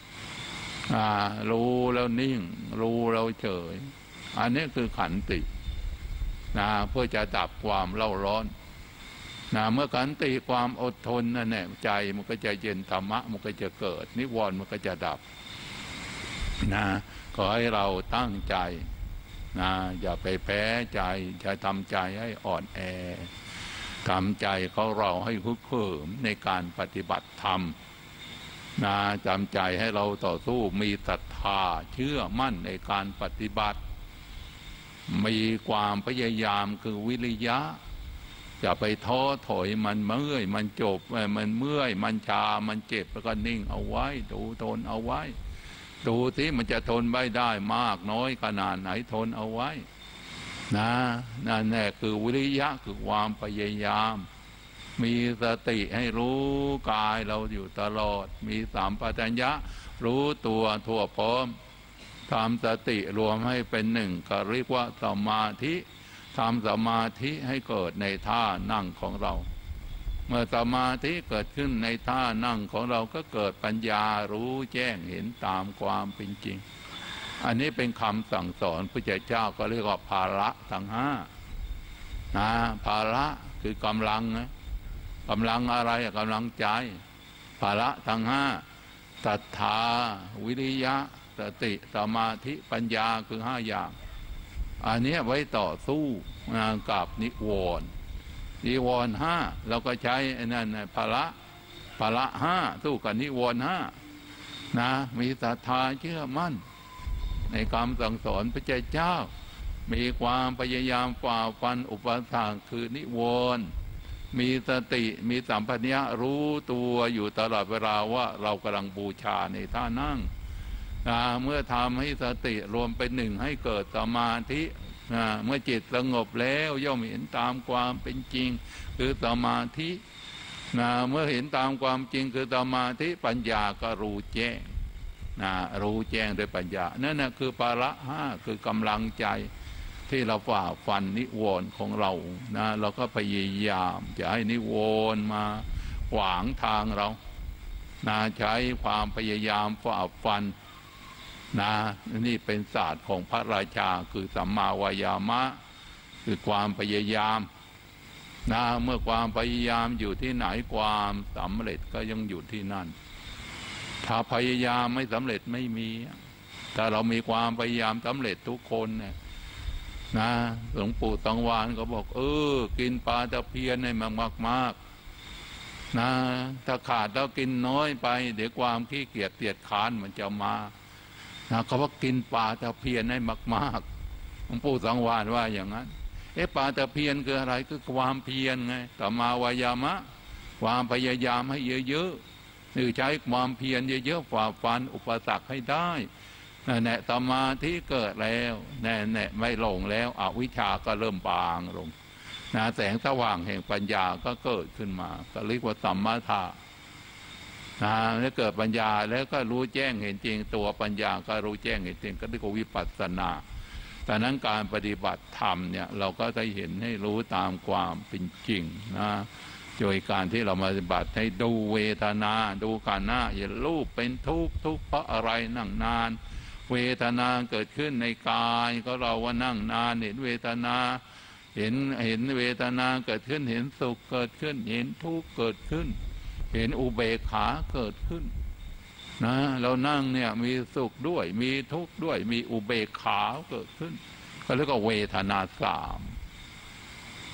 รู้แล้วนิ่งรู้แล้วเฉยอันนี้คือขันตินะเพื่อจะดับความเล่าร้อนนะเมื่อขันติความอดทนนั่นแหละใจมันก็จะเย็นธรรมะมันก็จะเกิดนิวรณ์มันก็จะดับนะขอให้เราตั้งใจนะอย่าไปแพ้ใจอย่าทำใจให้อ่อนแอทำใจของเราให้ฮึกเหิมในการปฏิบัติธรรมนะจำใจให้เราต่อสู้มีศรัทธาเชื่อมั่นในการปฏิบัติมีความพยายามคือวิริยะอย่าไปท้อถอยมันเมื่อยมันจบมันเมื่อยมันชามันเจ็บแล้วก็นิ่งเอาไว้ดูทนเอาไว้ดูที่มันจะทนไม่ได้มากน้อยขนาดไหนทนเอาไว้นะนั่นแหละคือวิริยะคือความพยายามมีสติให้รู้กายเราอยู่ตลอดมีสัมปชัญญะรู้ตัวทั่วพร้อมทำสติรวมให้เป็นหนึ่งก็เรียกว่าสมาธิทำสมาธิให้เกิดในท่านั่งของเราเมื่อสมาธิเกิดขึ้นในท่านั่งของเราก็เกิดปัญญารู้แจ้งเห็นตามความเป็นจริงอันนี้เป็นคำสั่งสอนพระเจ้าก็เรียกว่าภาระทั้งห้านะภาระคือกำลังนะกำลังอะไรกำลังใจภาระทั้งห้าศรัทธาวิริยะสติสมาธิปัญญาคือห้าอย่างอันนี้ไว้ต่อสู้กับนิวรณ์ห้าเราก็ใช้นั่นภาระห้าสู้กับนิวรณ์ห้านะมีศรัทธาเชื่อมั่นในคำสั่งสอนพระเจ้ามีความพยายามฝ่าฟันอุปสรรคคือนิวรณ์มีสติมีสัมปชัญญะรู้ตัวอยู่ตลอดเวลาว่าเรากำลังบูชาในท่านั่งเมื่อทำให้สติรวมเป็นหนึ่งให้เกิดสมาธิเมื่อจิตสงบแล้วย่อมเห็นตามความเป็นจริงคือสมาธิเมื่อเห็นตามความจริงคือสมาธิปัญญาก็รู้แจ้งรู้แจ้งด้วยปัญญานั่นนะคือภาระห้าคือกำลังใจที่เราฝ่าฟันนิวรณ์ของเราเราก็พยายามจะให้นิวรณ์มาขวางทางเราใช้ความพยายามฝ่าฟันนี่เป็นศาสตร์ของพระราชาคือสัมมาวายามะคือความพยายามเมื่อความพยายามอยู่ที่ไหนความสำเร็จก็ยังอยู่ที่นั่นถ้าพยายามไม่สำเร็จไม่มีแต่เรามีความพยายามสำเร็จทุกคนเนี่ยหลวงปู่ตังวานก็บอกกินปลาตะเพียนให้มากถ้าขาดแล้วกินน้อยไปเดี๋ยวความขี้เกียจเกียจค้านมันจะมาเขาว่ากินปลาตะเพียนให้มากๆหลวงปู่สังวานว่าอย่างนั้นปลาตะเพียนคืออะไรคือความเพียรไงสัมมาวายามะความพยายามให้เยอะๆใช้ความเพียรเยอะๆฝ่าฟันอุปสรรคให้ได้แน่สมาธิเกิดแล้วแน่ไม่หลงแล้วอวิชชาก็เริ่มบางลงแสงสว่างแห่งปัญญาก็เกิดขึ้นมาก็เรียกว่าสัมมาทาแล้วเกิดปัญญาแล้วก็รู้แจ้งเห็นจริงตัวปัญญาก็รู้แจ้งเห็นจริงก็เรียกว่าวิปัสสนาแต่นั้นการปฏิบัติธรรมเนี่ยเราก็ได้เห็นให้รู้ตามความเป็นจริงโดยการที่เรามาปฏิบัติให้ดูเวทนาดูขันธ์อย่ารูปเป็นทุกข์เพราะอะไรนั่งนานเวทนาเกิดขึ้นในกายก็เราว่านั่งนานเห็นเวทนาเห็นเวทนาเกิดขึ้นเห็นสุขเกิดขึ้นเห็นทุกข์เกิดขึ้นเห็นอุเบกขาเกิดขึ้นเรานั่งเนี่ยมีสุขด้วยมีทุกข์ด้วยมีอุเบกขาเกิดขึ้นก็เรียกว่าเวทนาสาม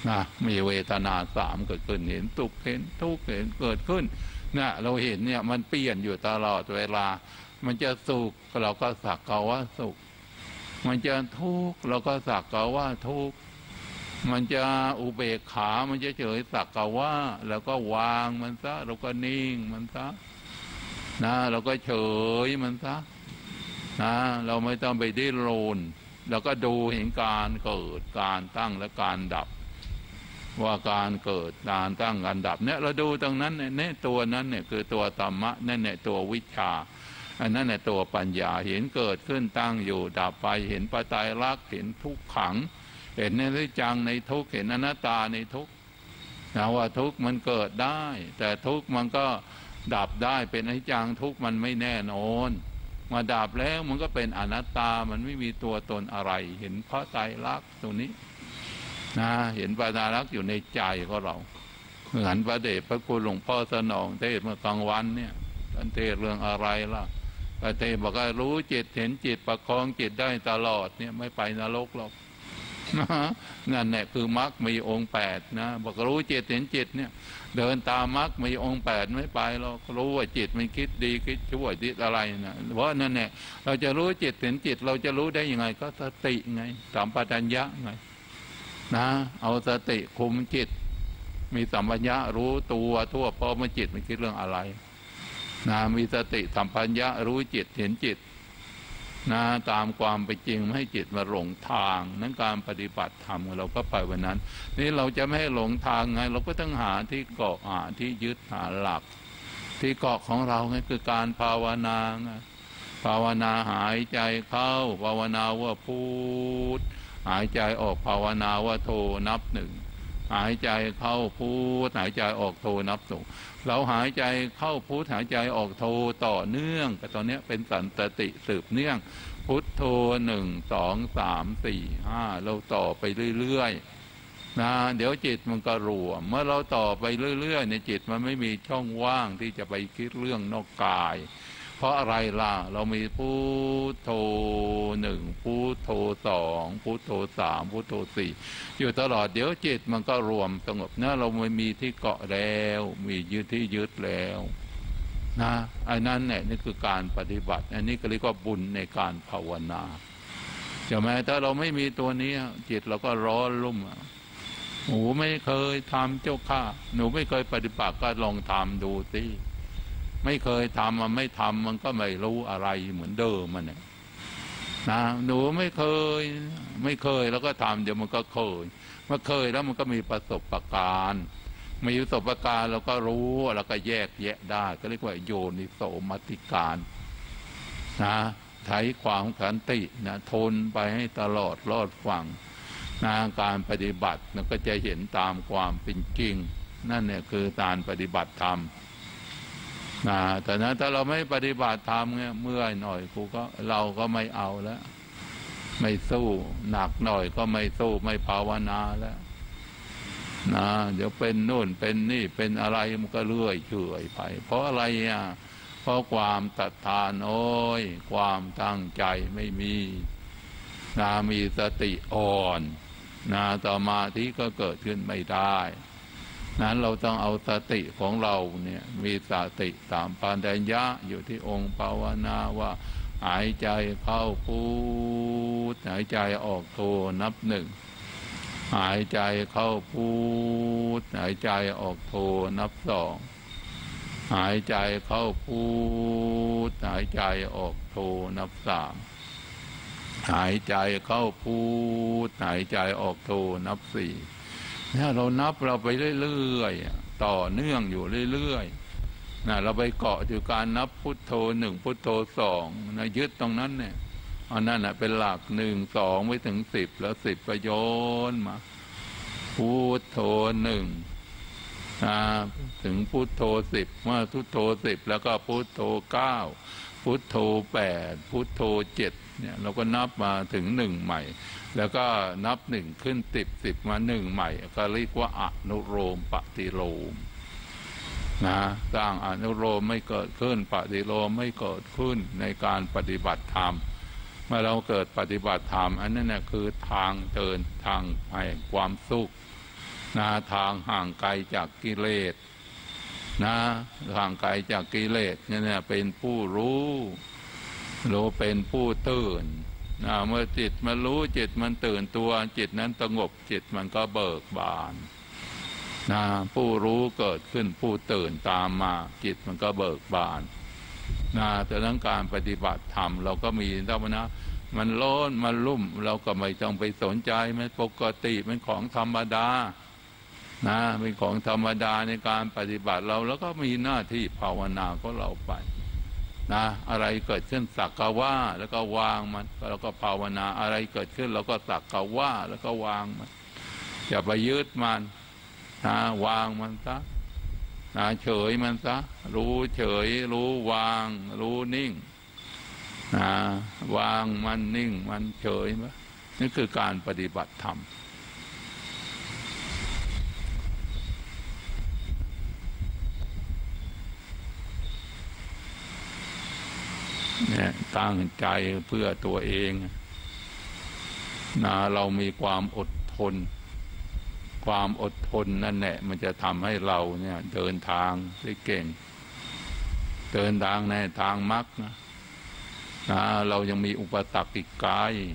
นะมีเวทนาสามเกิดขึ้นเห็นสุขเห็นทุกข์เห็นเกิดขึ้นนะเราเห็นเนี่ยมันเปลี่ยนอยู่ตลอดเวลามันจะสุขเราก็สักว่าสุขมันจะทุกข์เราก็สักว่าทุกข์มันจะอุเบกขามันจะเฉยสักว่าแล้วก็วางมันซะเราก็นิ่งมันซะนะเราก็เฉยมันซะนะเราไม่ต้องไปดิ้นรนเราก็ดูเห็นการเกิดการตั้งและการดับว่าการเกิดการตั้งการดับเนี่ยเราดูตรงนั้นเนี่ยตัวนั้นเนี่ยคือตัวธรรมะนั่นเนี่ยตัววิชาอันนั้นเนี่ยตัวปัญญาเห็นเกิดขึ้นตั้งอยู่ดับไปเห็นปัจจัยรักเห็นทุกขังเห็นในนิจจังในทุกเห็นอนัตตาในทุกนะว่าทุกมันเกิดได้แต่ทุกมันก็ดับได้เป็นอนิจจังทุกมันไม่แน่นอนมาดับแล้วมันก็เป็นอนัตตามันไม่มีตัวตนอะไรเห็นพระไตรลักษณ์ตรงนี้นะเห็นปัจจัยรักอยู่ในใจของเราเหมือนพระเดชพระคุณหลวงพ่อสนองเทศเมื่อกลางวันเนี่ยท่านเทศเรื่องอะไรล่ะพระเทศบอกว่ารู้จิตเห็นจิตประคองจิตได้ตลอดเนี่ยไม่ไปนรกหรอกนั่นแหละคือมรรคมีองค์8นะบอกรู้จิตเห็นจิตเนี่ยเดินตามมรรคมีองค์8ไม่ไปเรารู้ว่าจิตมันคิดดีคิดชั่วคิดอะไรนะเพราะนั่นแหละเราจะรู้จิตเห็นจิตเราจะรู้ได้ยังไงก็สติไงสัมปชัญญะไงนะเอาสติคุมจิตมีสัมปชัญญะรู้ตัวทั่วพอเมื่อจิตมันคิดเรื่องอะไรนะมีสติสัมปชัญญะรู้จิตเห็นจิตนะตามความเป็นจริงไม่ให้จิตมาหลงทางนั้นการปฏิบัติธรรมเราก็ไปวันนั้นนี่เราจะไม่ให้หลงทางไงเราก็ต้องหาที่เกาะหาที่ยึดหาหลักที่เกาะของเราไงคือการภาวนาไงภาวนาหายใจเข้าภาวนาว่าพุทหายใจออกภาวนาว่าโทนับ1หายใจเข้าพุทหายใจออกโทนับ2เราหายใจเข้าพุทหายใจออกโทต่อเนื่องแต่ตอนนี้เป็นสันติสืบเนื่องพุทโธ1 2 3 4 5เราต่อไปเรื่อยๆนะเดี๋ยวจิตมันก็รวมเมื่อเราต่อไปเรื่อยๆในจิตมันไม่มีช่องว่างที่จะไปคิดเรื่องนอกกายเพราะอะไรล่ะเรามีพุทโธ1พุทโธ2พุทโธ3พุทโธ4อยู่ตลอดเดี๋ยวจิตมันก็รวมสงบนะเราไม่มีที่เกาะแล้วมียึดที่ยึดแล้วนะอันนั้นเนี่ยนี่คือการปฏิบัติอันนี้ก็เรียกว่าบุญในการภาวนาใช่ไหมถ้าเราไม่มีตัวนี้จิตเราก็ร้อนรุ่มหนูไม่เคยทำเจ้าข้าหนูไม่เคยปฏิบัติก็ลองทำดูสิไม่เคยทำมันไม่ทำมันก็ไม่รู้อะไรเหมือนเดิมมันเนี่ยนะหนูไม่เคยแล้วก็ทำเดี๋ยวมันก็เคยเมื่อเคยแล้วมันก็มีประสบการณ์มีประสบการณ์เราก็รู้แล้วก็แยกแยะได้ก็เรียกว่าโยนิโสมนสิการนะใช้ความขันตินะทนไปให้ตลอดรอดฟังนะการปฏิบัติมันก็จะเห็นตามความเป็นจริงนั่นเนี่ยคือการปฏิบัติธรรมแต่นั้นถ้าเราไม่ปฏิบัติธรรมเนี่ยเมื่อยหน่อยเราก็ไม่เอาแล้วไม่สู้หนักหน่อยก็ไม่สู้ไม่ภาวนาแล้วนะเดี๋ยวเป็นนู่นเป็นนี่เป็นอะไรมันก็เลื่อยเฉยไปเพราะอะไรเพราะความศรัทธาน้อยความตั้งใจไม่มีมีสติอ่อนสมาธิก็เกิดขึ้นไม่ได้นั้นเราต้องเอาสติของเราเนี่ยมีสติตามปัญญาอยู่ที่องค์ภาวนาว่าหายใจเข้าพุทหายใจออกโทนับ1หายใจเข้าพุทหายใจออกโทนับ2หายใจเข้าพุทหายใจออกโทนับ3หายใจเข้าพุทหายใจออกโทนับ4เนี่ยเรานับเราไปเรื่อยๆต่อเนื่องอยู่เรื่อยๆเราไปเกาะอยู่การนับพุทโธ1พุทโธ2ยึดตรงนั้นเนี่ยอันนั้นเป็นหลัก1 2ไปถึง10แล้ว10ก็โยนมาพุทโธ1ถึงพุทโธ10เมื่อพุทโธ10แล้วก็พุทโธ9พุทโธ8พุทโธ7เนี่ยเราก็นับมาถึง1ใหม่แล้วก็นับ1ขึ้น10มา1ใหม่ก็เรียกว่าอนุโลมปฏิโลมสร้างอนุโลมไม่เกิดขึ้นปฏิโลมไม่เกิดขึ้นในการปฏิบัติธรรมเมื่อเราเกิดปฏิบัติธรรมอันนั้นคือทางเดินทางแห่งความสุขนะทางห่างไกลจากกิเลสนะห่างไกลจากกิเลสเนี่ยเป็นผู้รู้เป็นผู้ตื่นนะเมื่อจิตมันรู้จิตมันตื่นตัวจิตนั้นสงบจิตมันก็เบิกบานนะผู้รู้เกิดขึ้นผู้ตื่นตามมาจิตมันก็เบิกบานนะแต่ทั้งการปฏิบัติธรรมเราก็มีเท่านั้นมันร้อนมันรุ่มเราก็ไม่ต้องไปสนใจมันปกติเป็นของธรรมดานะเป็นของธรรมดาในการปฏิบัติเราแล้วก็มีหน้าที่ภาวนาของเราไปนะอะไรเกิดขึ้นสักกะว่าแล้วก็วางมันแล้วก็ภาวนาอะไรเกิดขึ้นเราก็สักกะว่าแล้วก็วางมันอย่าไปยึดมันนะวางมันซะนะเฉยมันซะรู้เฉยรู้วางรู้นิ่งนะวางมันนิ่งมันเฉยนี่คือการปฏิบัติธรรมเนี่ยตั้งใจเพื่อตัวเองนะเรามีความอดทนความอดทนนั่นแหละมันจะทำให้เราเนี่ยเดินทางได้เก่งเดินทางในทางมรรคนะเรายังมีอุปสรรคอีกไกล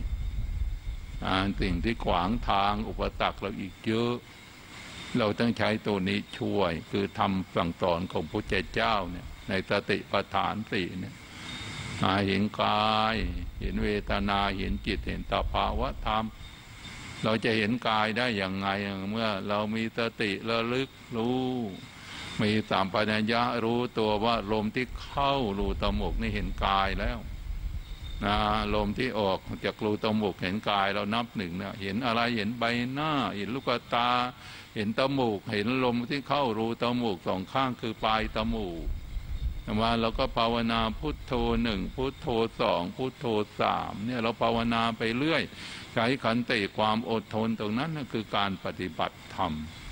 สิ่งที่ขวางทางอุปสรรคเราอีกเยอะเราต้องใช้ตัวนี้ช่วยคือทำสั่งสอนของพระพุทธเจ้าเนี่ยในสติปัฏฐานสี่เนี่ยเห็นกายเห็นเวทนาเห็นจิตเห็นสภาวะธรรมเราจะเห็นกายได้อย่างไงเมื่อเรามีสติระลึกรู้มีสัมปชัญญะรู้ตัวว่าลมที่เข้ารูจมูกนี่เห็นกายแล้วลมที่ออกจากรูจมูกเห็นกายเรานับหนึ่งเนี่ยเห็นอะไรเห็นใบหน้าเห็นลูกตาเห็นจมูกเห็นลมที่เข้ารูจมูกสองข้างคือปลายจมูกว่าเราก็ภาวนาพุทโธหนึ่งพุทโธสองพุทโธสามเนี่ยเราภาวนาไปเรื่อยใช้ขันติความอดทนตรงนั้นคือการปฏิบัติธรรม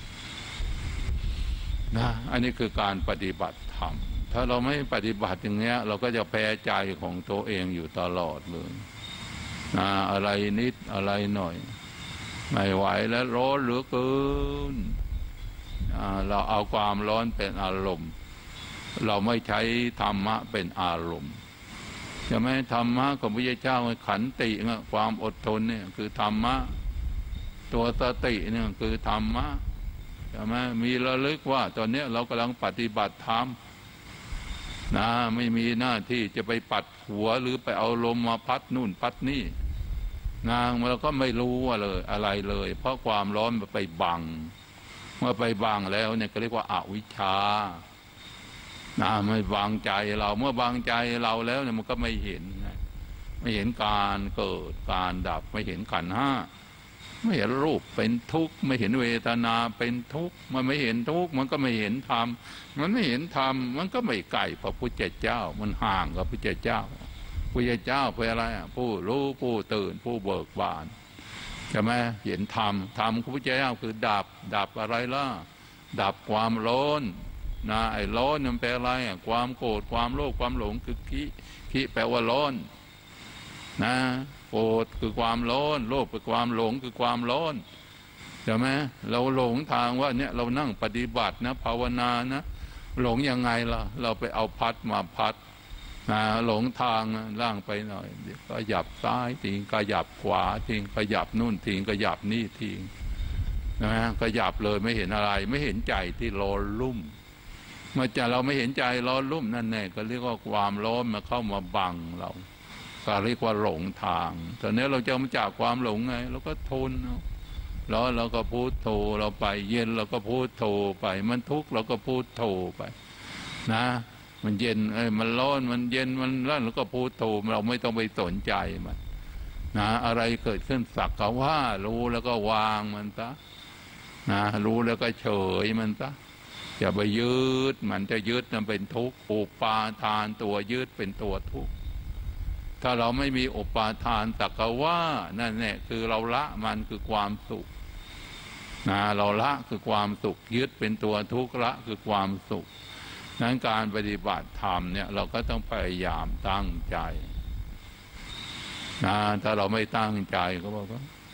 นะอันนี้คือการปฏิบัติธรรมถ้าเราไม่ปฏิบัติอย่างเงี้ยเราก็จะแพ้ใจของตัวเองอยู่ตลอดเลยอะไรนิดอะไรหน่อยไม่ไหวแล้วร้อนเหลือเกินเราเอาความร้อนเป็นอารมณ์เราไม่ใช้ธรรมะเป็นอารมณ์จะไม่ธรรมะของพระพุทธเจ้าขันติความอดทนเนี่ยคือธรรมะตัวสติเนี่ยคือธรรมะจะไม่มีระลึกว่าตอนนี้เรากำลังปฏิบัติธรรมไม่มีหน้าที่จะไปปัดหัวหรือไปเอาลมมาพัดนู่นพัดนี่เราก็ไม่รู้ว่าเลยอะไรเลยเพราะความร้อนมันไปบังเมื่อไปบังแล้วเนี่ยก็เรียกว่าอวิชชาไม่วางใจเราเมื่อวางใจเราแล้วเนี่ยมันก็ไม่เห็นการเกิดการดับไม่เห็นขันธ์ห้าไม่เห็นรูปเป็นทุกข์ไม่เห็นเวทนาเป็นทุกข์มันไม่เห็นทุกข์มันก็ไม่เห็นธรรมมันไม่เห็นธรรมมันก็ไม่ใกล้พระพุทธเจ้ามันห่างกับพระพุทธเจ้าพุทธเจ้าเป็นอะไรผู้รู้ผู้ตื่นผู้เบิกบานใช่ไหมเห็นธรรมธรรมของพระพุทธเจ้าคือดับอะไรล่ะดับความร้อนไอ้ร้อนมันแปลอะไรความโกรธความโลภความหลงคือขี้แปลว่าร้อนโกรธคือความร้อนโลภคือความหลงคือความร้อนใช่ไหมเราหลงทางว่าเนี่ยเรานั่งปฏิบัตินะภาวนานะหลงยังไงล่ะเราไปเอาพัดมาพัดหลงทางล่างไปหน่อยก็หยับซ้ายทิ้งก็หยับขวาทิ้งก็หยับนู่นทิ้งก็หยับนี่ทิ้งก็หยับเลยไม่เห็นอะไรไม่เห็นใจที่ร้อนรุ่มเมื่อเราไม่เห็นใจร้อนรุ่มนั่นแน่ก็เรียกว่าความร้อนมาเข้ามาบังเราก็เรียกว่าหลงทางตอนนี้เราจะมาจากความหลงไงเราก็ทนร้อนเราก็พูดโธเราไปเย็นเราก็พูดโธไปมันทุกข์เราก็พูดโธไปมันเย็นมันร้อนมันเย็นมันร้อนเราก็พูดโธเราไม่ต้องไปสนใจมันอะไรเกิดขึ้นสักแต่ว่ารู้แล้วก็วางมันซะรู้แล้วก็เฉยมันซะอย่าไปยึดมันจะยึดมันเป็นทุกข์อุปาทานตัวยึดเป็นตัวทุกข์ถ้าเราไม่มีอุปาทานสักแต่ว่านั่นแหละคือเราละมันคือความสุขเราละคือความสุขยึดเป็นตัวทุกข์ละคือความสุขนั้นการปฏิบัติธรรมเนี่ยเราก็ต้องพยายามตั้งใจถ้าเราไม่ตั้งใจก็บอกว่า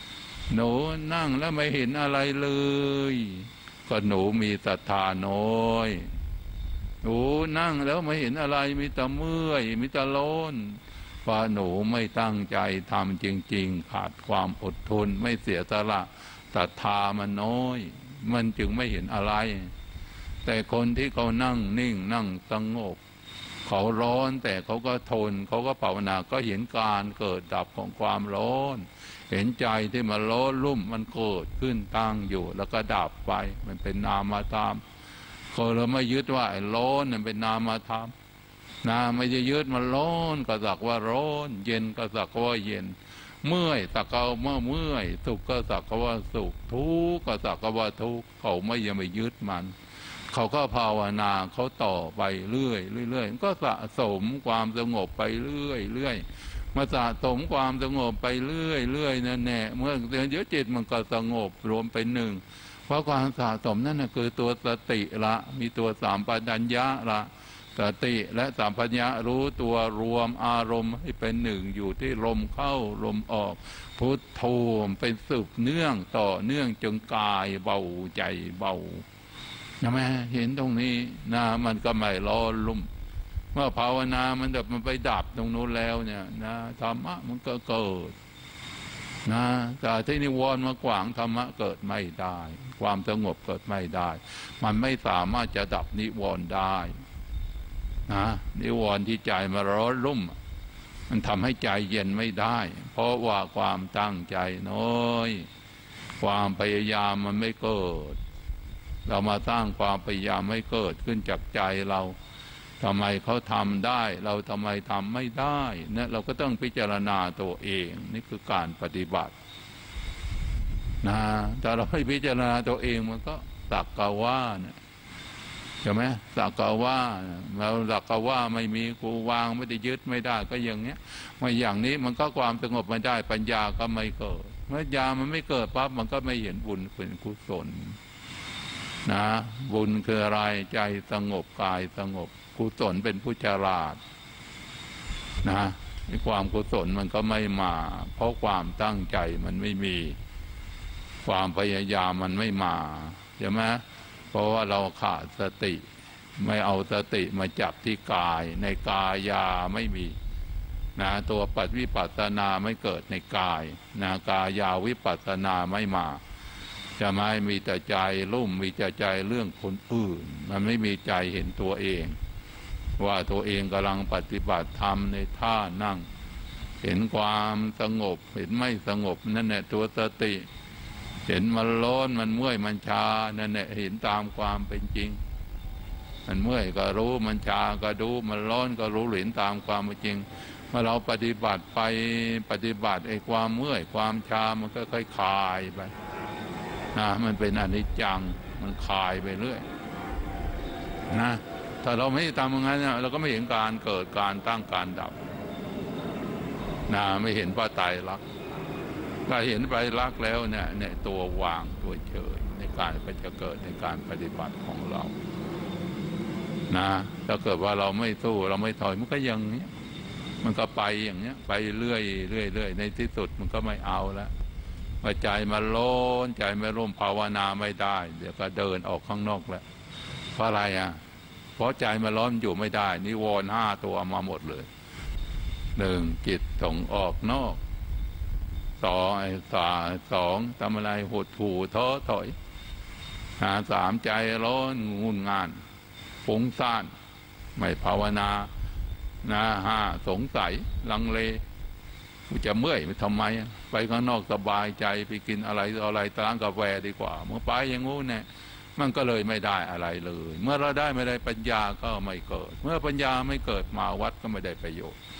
หนูนั่งแล้วไม่เห็นอะไรเลยก็หนูมีศรัทธาน้อยหนูนั่งแล้วไม่เห็นอะไรมีแต่เมื่อยมีแต่ร้อนเพราะหนูไม่ตั้งใจทำจริงๆขาดความอดทนไม่เสียสละศรัทธามันน้อยมันจึงไม่เห็นอะไรแต่คนที่เขานั่งนิ่งนั่งสงบเขาร้อนแต่เขาก็ทนเขาก็ภาวนาก็เห็นการเกิดดับของความร้อนเห็นใจที่มันร้อนรุ่มมันเกิดขึ้นตั้งอยู่แล้วก็ดับไปมันเป็นนามธรรมเขาเลยไม่ยึดว่าไอ้ร้อนนั่นเป็นนามธรรมนะไม่จะยึดมันร้อนก็สักว่าร้อนเย็นก็สักว่าเย็นเมื่อยสักว่าเมื่อยสุขก็สักว่าสุขทุกข์ก็สักว่าทุกข์เขาไม่ยังไม่ยึดมันเขาก็ภาวนาเขาต่อไปเรื่อยก็สะสมความสงบไปเรื่อยมาสะสมความสงบไปเรื่อยนั่นแหละเมื่อเดี๋ยวจิตมันก็สงบรวมเป็นหนึ่งเพราะความสะสมนั่นคือตัวสติละมีตัวสามปัญญาละสติและสัมปัญญะรู้ตัวรวมอารมณ์ให้เป็นหนึ่งอยู่ที่ลมเข้าลมออกพุทโธเป็นสืบเนื่องต่อเนื่องจนกายเบาใจเบาใช่ไหมเห็นตรงนี้นะมันก็ไม่ร้อนลุ่มเมื่อภาวนามันแบบมันไปดับตรงนู้นแล้วเนี่ยนะธรรมะมันก็เกิดนะแต่ที่นิวรณ์มาขวางธรรมะเกิดไม่ได้ความสงบเกิดไม่ได้มันไม่สามารถจะดับนิวรณ์ได้นะนิวรณ์ที่ใจมาร้อนรุ่มมันทำให้ใจเย็นไม่ได้เพราะว่าความตั้งใจน้อยความพยายามมันไม่เกิดเรามาสร้างความพยายามให้เกิดขึ้นจากใจเราทำไมเขาทำได้เราทำไมทำไม่ได้เนี่ยเราก็ต้องพิจารณาตัวเองนี่คือการปฏิบัตินะแต่เราไม่พิจารณาตัวเองมันก็สักกะว่าเนี่ยใช่ไหมสักกะว่าเราสักกะว่าไม่มีกูวางไม่ได้ยึดไม่ได้ก็อย่างเงี้ยมาอย่างนี้มันก็ความสงบไม่ได้ปัญญาก็ไม่เกิดเมื่อญามันไม่เกิดปั๊บมันก็ไม่เห็นบุญเป็นกุศลนะบุญคืออะไรใจสงบกายสงบกุศลเป็นผู้ฉลาดนะความกุศลมันก็ไม่มาเพราะความตั้งใจมันไม่มีความพยายามมันไม่มาใช่ไหมเพราะว่าเราขาดสติไม่เอาสติมาจับที่กายในกายาไม่มีนะตัวปัจวิปัสสนาไม่เกิดในกายนะกายาวิปัสสนาไม่มาจะไม่มีแต่ใจลุ่มมีแต่ใจเรื่องคนอื่นมันไม่มีใจเห็นตัวเองว่าตัวเองกำลังปฏิบัติธรรมในท่านั่งเห็นความสงบเห็นไม่สงบนั่นแหละตัวสติเห็นมันร้อนมันเมื่อยมันชานั่นแหละเห็นตามความเป็นจริงมันเมื่อยก็รู้มันชาก็ดูมันร้อนก็รู้เห็นตามความเป็นจริงเมื่อเราปฏิบัติไปปฏิบัติไอ้ความเมื่อยความชามันก็ค่อยคลายไปนะมันเป็นอนิจจังมันคลายไปเรื่อยนะถ้าเราไม่ทำอย่างนั้นเราก็ไม่เห็นการเกิดการตั้งการดับนะไม่เห็นพระไตรลักษณ์ถ้าเห็นไตรลักษณ์แล้วเนี่ยตัววางตัวเฉยในการไปจะเกิดในการปฏิบัติของเรานะถ้าเกิดว่าเราไม่สู้เราไม่ถอยมันก็อย่างนี้มันก็ไปอย่างเนี้ยไปเรื่อยในที่สุดมันก็ไม่เอาแล้วใจมันร้อนใจไม่ร่มภาวนาไม่ได้เดี๋ยวก็เดินออกข้างนอกแล้วเพราะอะไรเพราะใจมันร้อนอยู่ไม่ได้นิวรณ์5ตัวมาหมดเลย1จิตส่งออกนอก2ทำอะไรหดหู่ท้อถอย3ใจร้อนงุนงานฟุ้งซ่านไม่ภาวนา5สงสัยลังเลจะเมื่อยไปทำไมไปข้างนอกสบายใจไปกินอะไรร้านกาแฟดีกว่าเมื่อไปอย่างงู้นเนี่ยมันก็เลยไม่ได้อะไรเลยเมื่อเราได้ไม่ได้ปัญญาก็ไม่เกิดเมื่อปัญญาไม่เกิดมาวัดก็ไม่ได้ประโยชน์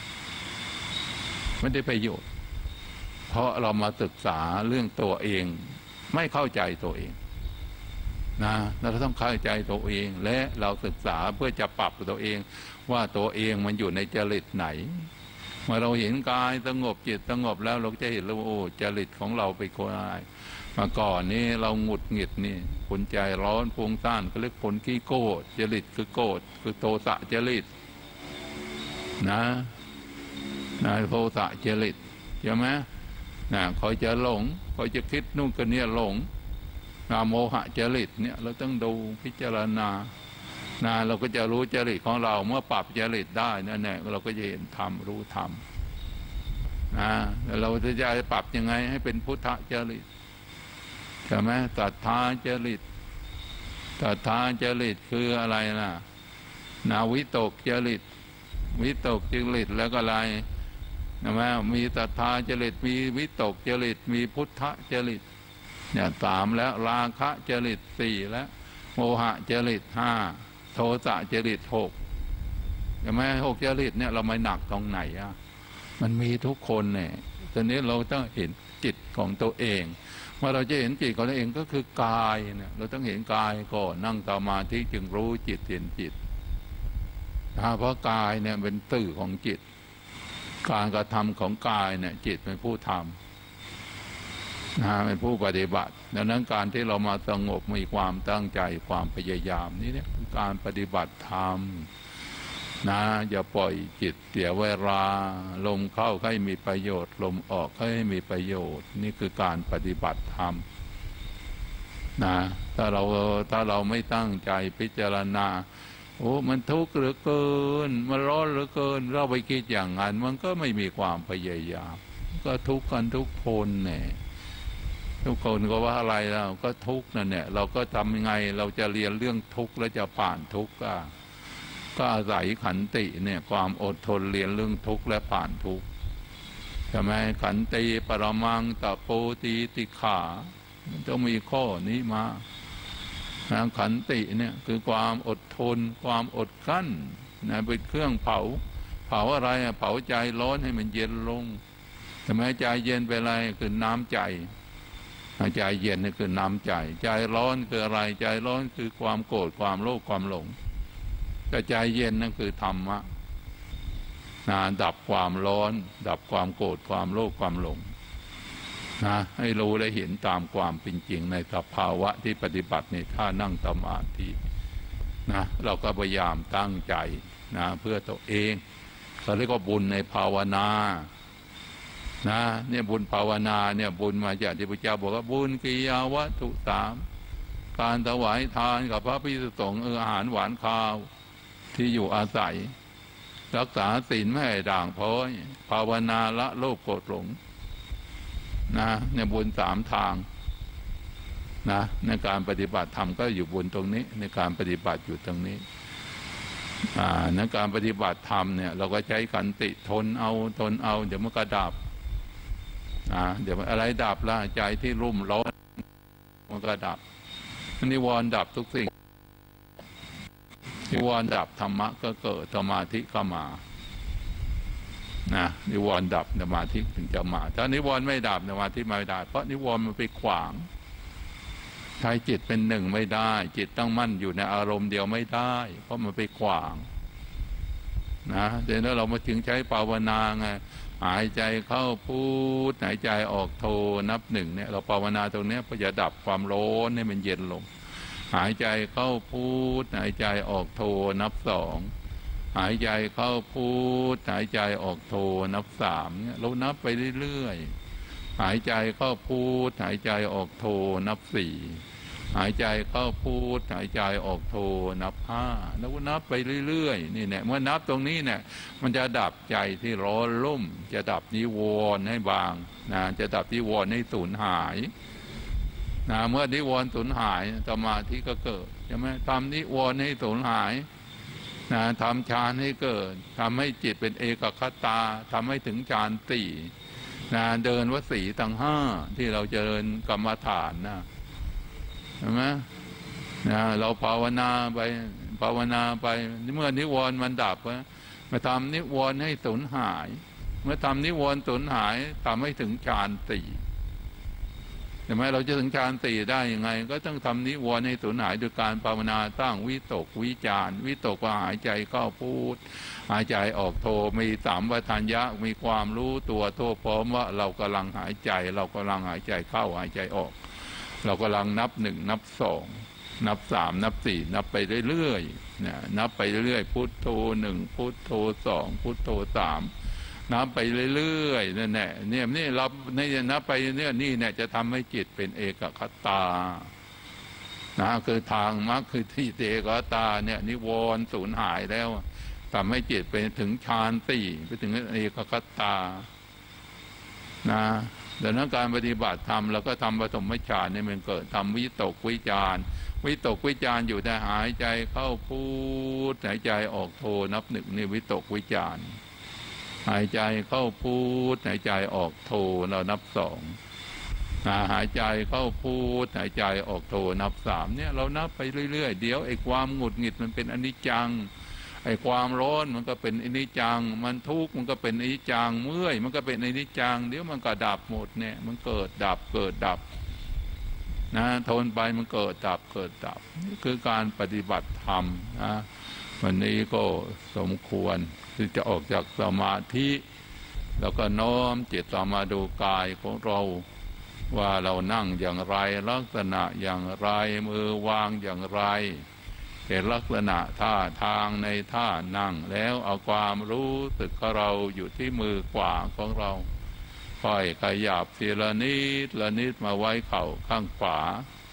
ไม่ได้ประโยชน์เพราะเรามาศึกษาเรื่องตัวเองไม่เข้าใจตัวเองนะเราต้องเข้าใจตัวเองและเราศึกษาเพื่อจะปรับตัวเองว่าตัวเองมันอยู่ในจริตไหนเมื่อเราเห็นกายสงบจิตสงบแล้วเราจะเห็นแล้วโอ้จริตของเราเป็นคนอะไรมาก่อนนี้เราหงุดหงิดนี่คนใจร้อนฟุ้งซ่านก็เรียกคนขี้โกรธจริตคือโกรธคือโทสะจริตนะโทสะจริตใช่ไหมนะคอยจะหลงคอยจะคิดนู่นก็เนี่ยหลงโมหะจริตเนี่ยเราต้องดูพิจารณานะเราก็จะรู้จริตของเราเมื่อปรับจริตได้นั่นแหละเราก็จะเห็นธรรมรู้ธรรมนะเราจะปรับยังไงให้เป็นพุทธจริตใช่ไหมศรัทธาจริตศรัทธาจริตคืออะไรนะวิตกจริตวิตกจริตแล้วก็อะไรนะแม่มีศรัทธาจริตมีวิตกจริตมีพุทธจริตเนี่ยสามแล้วราคะจริตสี่แล้วโมหะจริตห้าโทสะจริตหกใช่ไหมหกจริตเนี่ยเราไม่หนักตรงไหนอ่ะมันมีทุกคนเนี่ยตอนนี้เราต้องเห็นจิตของตัวเองเมื่อเราจะเห็นจิตของตัวเองก็คือกายเนี่ยเราต้องเห็นกายก่อนนั่งสมาธิจึงรู้จิตเห็นจิตเพราะกายเนี่ยเป็นตื่อของจิตการกระทำของกายเนี่ยจิตเป็นผู้ทำเป็นผู้ปฏิบัติดังนั้นการที่เรามาสงบมีความตั้งใจความพยายามนี่เนี่ยการปฏิบัติธรรมอย่าปล่อยจิตเสียเวลาลมเข้าให้มีประโยชน์ลมออกให้มีประโยชน์นี่คือการปฏิบัติธรรมถ้าเราไม่ตั้งใจพิจารณาโอ้มันทุกข์เหลือเกินมันร้อนเหลือเกินเราไปคิดอย่างนั้นมันก็ไม่มีความพยายามก็ทุกข์กันทุกคนเนี่ยทุกคนก็ว่าอะไรเราก็ทุกข์นั่นเนี่ยเราก็ทำยังไงเราจะเรียนเรื่องทุกข์แล้วจะผ่านทุกข์ก็อาศัยขันติเนี่ยความอดทนเรียนเรื่องทุกข์และผ่านทุกข์ใช่ไหมขันติปรมังตะโปตีติขามันต้องมีข้อนี้มาขันติเนี่ยคือความอดทนความอดกลั้นเป็นเครื่องเผาอะไรเผาใจร้อนให้มันเย็นลงทำไมใจเย็นไปอะไรคือน้ำใจใจเย็นนี่คือน้ำใจใจร้อนคืออะไรใจร้อนคือความโกรธความโลภความหลงแต่ใจเย็นนั่นคือธรรมะดับความร้อนดับความโกรธความโลภความหลงให้รู้และเห็นตามความเป็นจริงในสภาวะที่ปฏิบัติในท่านั่งสมาธิเราก็พยายามตั้งใจเพื่อตัวเองเขาเรียกว่าบุญในภาวนาเนี่ยบุญภาวนาเนี่ยบุญมาจากที่พระเจ้าบอกว่าบุญกิยาวัตถุสามการถวายทานกับพระภิกษุสงฆ์อาหารหวานข้าวที่อยู่อาศัยรักษาศีลไม่ให้ด่างพร้อยภาวนาละโลภโกรธหลงเนี่ยบุญสามทางในการปฏิบัติธรรมก็อยู่บุญตรงนี้ในการปฏิบัติอยู่ตรงนี้ในการปฏิบัติธรรมเนี่ยเราก็ใช้ขันติทนเอาเดี๋ยวมันก็ดับเดี๋ยวอะไรดับละใจที่รุ่มร้อนมันก็ดับนิวรณ์ดับทุกสิ่งนิวรณ์ดับธรรมะก็เกิดสมาธิก็มานิวรณ์ดับสมาธิถึงจะมาถ้านิวรณ์ไม่ดับสมาธิไม่ได้เพราะนิวรณ์มันไปขวางใช้จิตเป็นหนึ่งไม่ได้จิตต้องมั่นอยู่ในอารมณ์เดียวไม่ได้เพราะมันไปขวางเดี๋ยวนั้นเรามาถึงใช้ภาวนาไงหายใจเข้าพูดหายใจออกโทนับหนึ่งเนี่ยเราภาวนาตรงนี้เพื่อจะดับความร้อนให้มันเย็นลงหายใจเข้าพูดหายใจออกโทนับสองหายใจเข้าพูดหายใจออกโทนับสามเนี่ยเรานับไปเรื่อยๆหายใจเข้าพูดหายใจออกโทนับสี่หายใจเข้าพูดหายใจออกโทนับห้าแล้วนับไปเรื่อยๆนี่เนี่ยเมื่อนับตรงนี้เนี่ยมันจะดับใจที่ร้อนรุ่มจะดับนิวรณ์ให้บางจะดับนิวรณ์ให้สูญหายเมื่อนิวรณ์สูญหายสมาธิก็เกิดใช่ไหมทำนิวรณ์ให้สูญหายทำฌานให้เกิดทำให้จิตเป็นเอกคตาทำให้ถึงฌานสี่เดินวสีทั้งห้าที่เราเจริญกรรมฐานใช่ไหมเราภาวนาไปเมื่อนิวรณ์มันดับมาทำนิวรณ์ให้สูญหายเมื่อทำนิวรณ์สูญหายทำให้ถึงฌานสี่ใช่ไหมเราจะถึงฌานสี่ได้ยังไงก็ต้องทำนิวรณ์ให้สูญหายโดยการภาวนาตั้งวิตกวิจารวิตกว่าหายใจเข้าพูดหายใจออกโทมีสามวัฏัญญะมีความรู้ตัวทั่วพร้อมว่าเรากำลังหายใจเรากำลังหายใจเข้าหายใจออกเรากำลังนับหนึ่งนับสองนับสามนับสี่นับไปเรื่อยๆนับไปเรื่อยพุทโธหนึ่งพุทโธสองพุทโธสามนับไปเรื่อยๆนั่นแหละเนี่ยนี่เราเนี่ยนับไปเนี่ยนี่เนี่ยจะทำให้จิตเป็นเอกคตานะคือทางมรรคคือที่เอกคตาเนี่ยนิวรณ์สูญหายแล้วทำให้จิตไปถึงฌานสี่ไปถึงเอกคตานะดังนั้นการปฏิบัติธรรมแล้วก็ทำปฐมฌานเนี่ยมันเกิดทำวิตกวิจารวิตกวิจารอยู่แต่หายใจเข้าพูดหายใจออกโทนับหนึ่งนี่วิตกวิจารหายใจเข้าพูดหายใจออกโทเรานับสองหายใจเข้าพูดหายใจออกโทนับสามเนี่ยเรานับไปเรื่อยๆเดี๋ยวไอ้ความหงุดหงิดมันเป็นอนิจจังไอ้ความร้อนมันก็เป็นอนิจจังมันทุกข์มันก็เป็นอนิจจังเมื่อยมันก็เป็นอนิจจังเดี๋ยวมันก็ดับหมดเนี่ยมันเกิดดับเกิดดับนะทนไปมันเกิดดับเกิดดับนี่คือการปฏิบัติธรรมนะวันนี้ก็สมควรที่จะออกจากสมาธิแล้วก็น้อมจิตต่อมาดูกายของเราว่าเรานั่งอย่างไรลักษณะอย่างไรมือวางอย่างไรเห็นลักษณะท่าทางในท่านั่งแล้วเอาความรู้สึกของเราอยู่ที่มือขวาของเราค่อยขยับทีละนิดละนิดมาไว้เข่าข้างขวา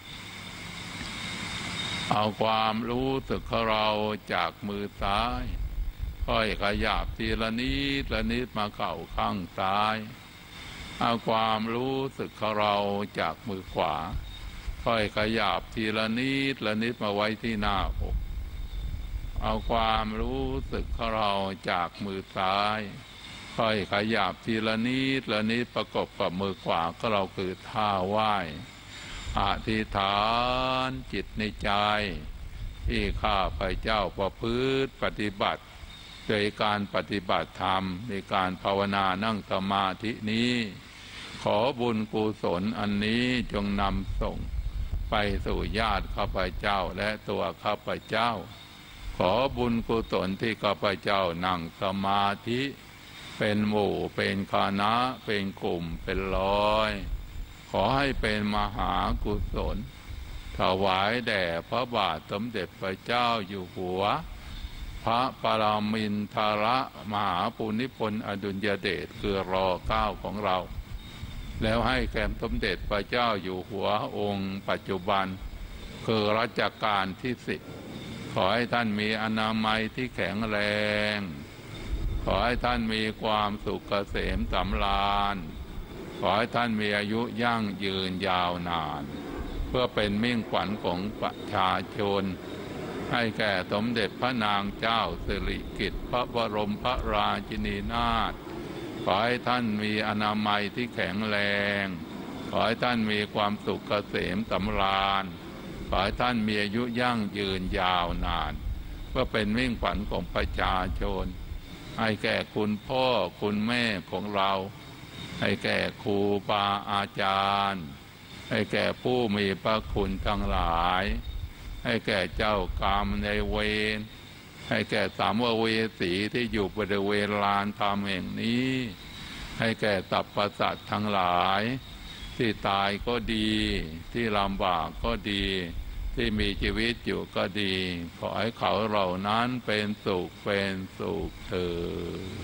เอาความรู้สึกของเราจากมือซ้ายค่อยขยับทีละนิดละนิดมาเข่าข้างซ้ายเอาความรู้สึกของเราจากมือขวาค่อยขยับทีละนิดละนิดมาไว้ที่หน้าอกเอาความรู้สึกของเราจากมือซ้ายค่อยขยับทีละนิดละนิดประกบกับมือขวาก็เราคือท่าไหว้อธิษฐานจิตในใจที่ข้าพเจ้าประพฤติปฏิบัติโดยการปฏิบัติธรรมในการภาวนานั่งสมาธินี้ขอบุญกุศลอันนี้จงนำส่งไปสู่ญาติข้าพเจ้าและตัวข้าพเจ้าขอบุญกุศลที่ข้าพเจ้านั่งสมาธิเป็นหมู่เป็นคณะเป็นกลุ่มเป็นร้อยขอให้เป็นมหากุศลถวายแด่พระบาทสมเด็จพระเจ้าอยู่หัวพระปรมินทรมหาภูมิพลอดุลยเดชคือร.9ของเราแล้วให้แก่สมเด็จพระเจ้าอยู่หัวองค์ปัจจุบันคือรัชกาลที่10ขอให้ท่านมีอนามัยที่แข็งแรงขอให้ท่านมีความสุขเกษมสำราญขอให้ท่านมีอายุยั่งยืนยาวนานเพื่อเป็นมิ่งขวัญของประชาชนให้แก่สมเด็จพระนางเจ้าสิริกิติ์พระบรมพระราชินีนาถขอให้ท่านมีอนามัยที่แข็งแรงขอให้ท่านมีความสุขเกษมสำราญขอให้ท่านมีอายุยั่งยืนยาวนานเพื่อเป็นมิ่งขวัญของประชาชนให้แก่คุณพ่อคุณแม่ของเราให้แก่ครูบาอาจารย์ให้แก่ผู้มีพระคุณทั้งหลายให้แก่เจ้ากรรมในายเวรให้แก่สามเวสีที่อยู่บริเวณลานธรรมแห่งนี้ให้แก่สรรพสัตว์ทั้งหลายที่ตายก็ดีที่ลำบากก็ดีที่มีชีวิตอยู่ก็ดีขอให้เขาเหล่านั้นเป็นสุขเป็นสุขเถิด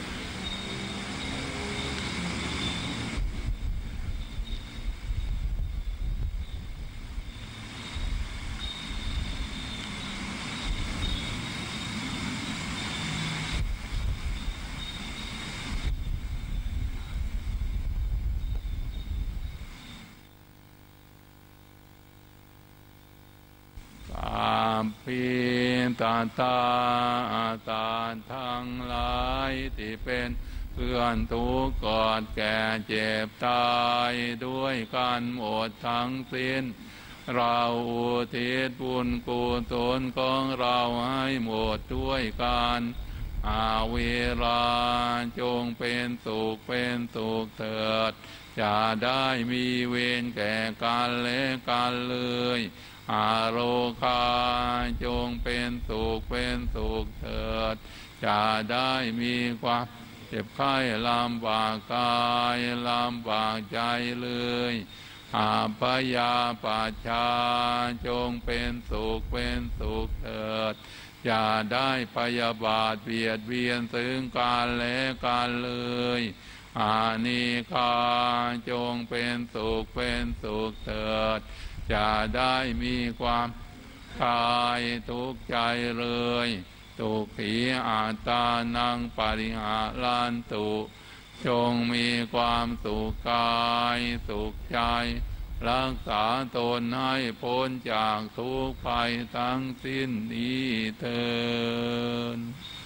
พิตาตาตาทั้งหลายที่เป็นเพื่อนทุกข์กอดแก่เจ็บตายด้วยกันหมดทั้งสิ้นเราอุทิศบุญกุศลของเราให้หมดด้วยกันอาวิราจงเป็นสุขเป็นสุขเถิดอย่าได้มีเวรแก่กันและกันเลยอาโลคาจงเป็นสุขเป็นสุขเถิดจะได้มีความเจ็บไข้ลำบากกายลำบากใจเลยอาพยาปัชชาจงเป็นสุขเป็นสุขเถิดอย่าได้พยาบาทเบียดเบียนถึงการและการเลยอานิกาจงเป็นสุขเถิดจะได้มีความกายทุกข์ใจเลยทุกขีอาตานังปริหารันตุจงมีความสุขกายสุขใจรักษาตนให้พ้นจากทุกข์ภัยทั้งสิ้นนี้เถิด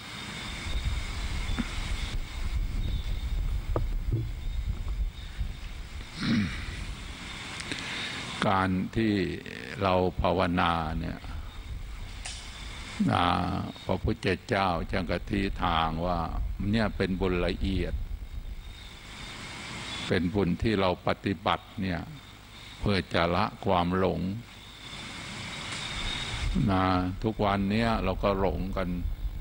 การที่เราภาวนาเนี่ยพระพุทธเจ้าจังกทีทางว่าเนี่ยเป็นบุญละเอียดเป็นบุญที่เราปฏิบัติเนี่ยเพื่อจะละความหลงทุกวันเนี้ยเราก็หลงกัน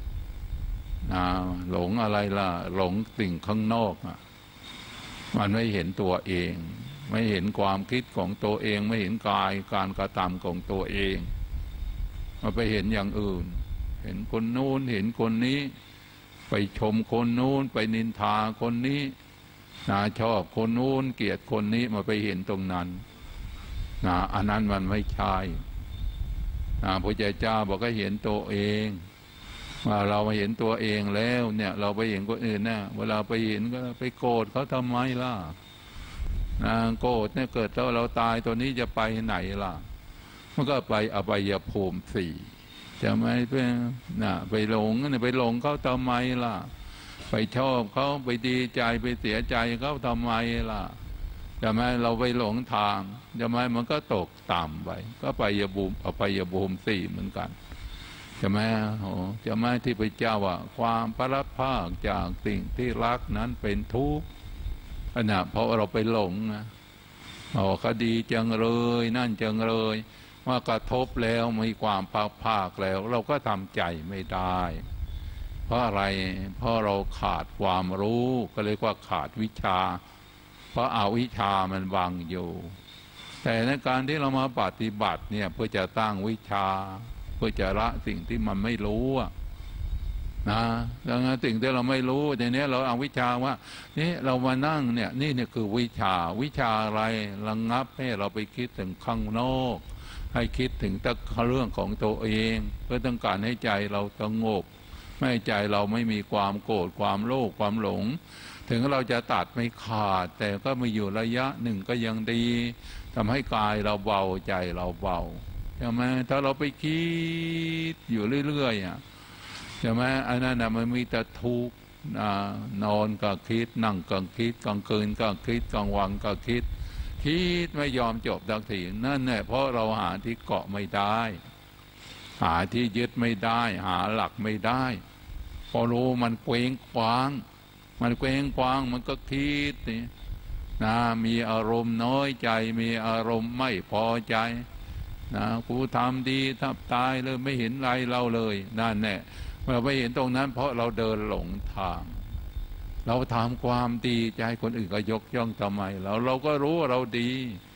หลงอะไรล่ะหลงสิ่งข้างนอกมันไม่เห็นตัวเองไม่เห็นความคิดของตัวเองไม่เห็นกายการกระทำของตัวเองมาไปเห็นอย่างอื่นเห็นคนนู้นเห็นคนนี้ไปชมคนนู้นไปนินทาคนนี้ชอบคนนู้นเกลียดคนนี้มาไปเห็นตรงนั้นอันนั้นมันไม่ใช่พระพุทธเจ้าบอกให้เห็นตัวเองว่าเรามาเห็นตัวเองแล้วเนี่ยเราไปเห็นคนอื่นนะเวลาไปเห็นก็ไปโกรธเขาทำไมล่ะโกรธเนี่ยเกิดแล้วเราตายตัวนี้จะไปไหนล่ะมันก็ไปอบายภูมิสี่จะไม่ไปหลงไปหลงเขาทำไมล่ะไปชอบเขาไปดีใจไปเสียใจเขาทำไมล่ะจะไม่เราไปหลงทางจะไม่มันก็ตกต่ำไปก็ไปอบายภูมิสี่เหมือนกันจะไม่จะไม่ที่พระเจ้าว่าความพลัดพรากจากสิ่งที่รักนั้นเป็นทุกข์เพราะเราไปหลงคดีจังเลยนั่นจังเลยว่ากระทบแล้วมีความภาคแล้วเราก็ทำใจไม่ได้เพราะอะไรเพราะเราขาดความรู้ก็เรียกว่าขาดวิชาเพราะอวิชชามันบังอยู่แต่ในการที่เรามาปฏิบัติเนี่ยเพื่อจะตั้งวิชาเพื่อจะละสิ่งที่มันไม่รู้ดังนั้นสิ่งที่เราไม่รู้ในนี้เราเอาวิชาว่านี่เรามานั่งเนี่ยนี่คือวิชาอะไรระงับให้เราไปคิดถึงข้างนอกให้คิดถึงแต่เรื่องของตัวเองเพื่อต้องการให้ใจเราสงบไม่ให้ใจเราไม่มีความโกรธความโลภความหลงถึงเราจะตัดไม่ขาดแต่ก็มาอยู่ระยะหนึ่งก็ยังดีทำให้กายเราเบาใจเราเบาใช่ไหมถ้าเราไปคิดอยู่เรื่อยๆใช่ไหมอันนั้นมันมีแต่ทุกข์นอนก็คิดนั่งก็คิดกลางคืนก็คิดกลางวันก็คิดไม่ยอมจบสักทีนั่นแหละเพราะเราหาที่เกาะไม่ได้หาที่ยึดไม่ได้หาหลักไม่ได้พอรู้มันเคว้งคว้างมันก็คิดนี่มีอารมณ์น้อยใจมีอารมณ์ไม่พอใจกูทำดีทับตายเลยไม่เห็นไรเราเลยนั่นแหละเราไม่เห็นตรงนั้นเพราะเราเดินหลงทางเราทำความดีจะให้คนอื่นก็ยกย่องทำไมเราก็รู้ว่าเราดี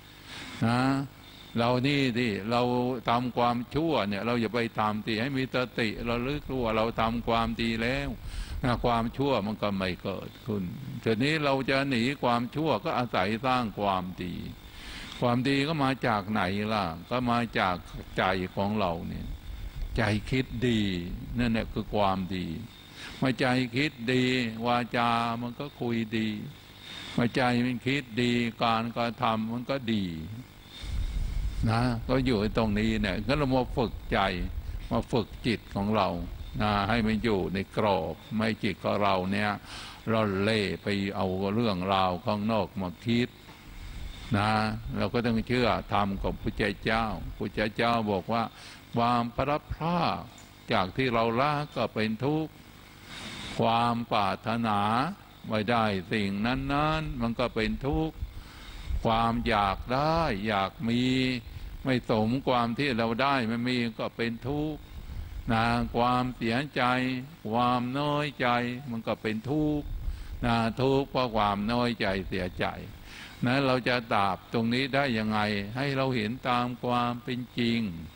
เรานี่ที่เราทำความชั่วเนี่ยเราอย่าไปทำดีให้มีสติเราลึกรู้ว่าเราทำความดีแล้วความชั่วมันก็ไม่เกิดขึ้นทีนี้เราจะหนีความชั่วก็อาศัยสร้างความดีความดีก็มาจากไหนล่ะก็มาจากใจของเราเนี่ยใจคิดดีนั่นแหละคือความดีเมื่อใจคิดดีวาจามันก็คุยดีเมื่อใจมันคิดดีการกระทำมันก็ดีก็อยู่ตรงนี้เนี่ยก็เรามาฝึกใจมาฝึกจิตของเราให้มันอยู่ในกรอบไม่จิตของเราเนี่ยเราเล่ไปเอาเรื่องราวข้างนอกมาคิดเราก็ต้องเชื่อธรรมของพระเจ้าบอกว่าความพลัดพรากจากที่เราละก็เป็นทุกข์ความปรารถนาไม่ได้สิ่งนั้นมันก็เป็นทุกข์ความอยากได้อยากมีไม่สมความที่เราได้ไม่มีก็เป็นทุกข์ความเสียใจความน้อยใจมันก็เป็นทุกข์ทุกข์เพราะความน้อยใจเสียใจเราจะดับตรงนี้ได้ยังไงให้เราเห็นตามความเป็นจริง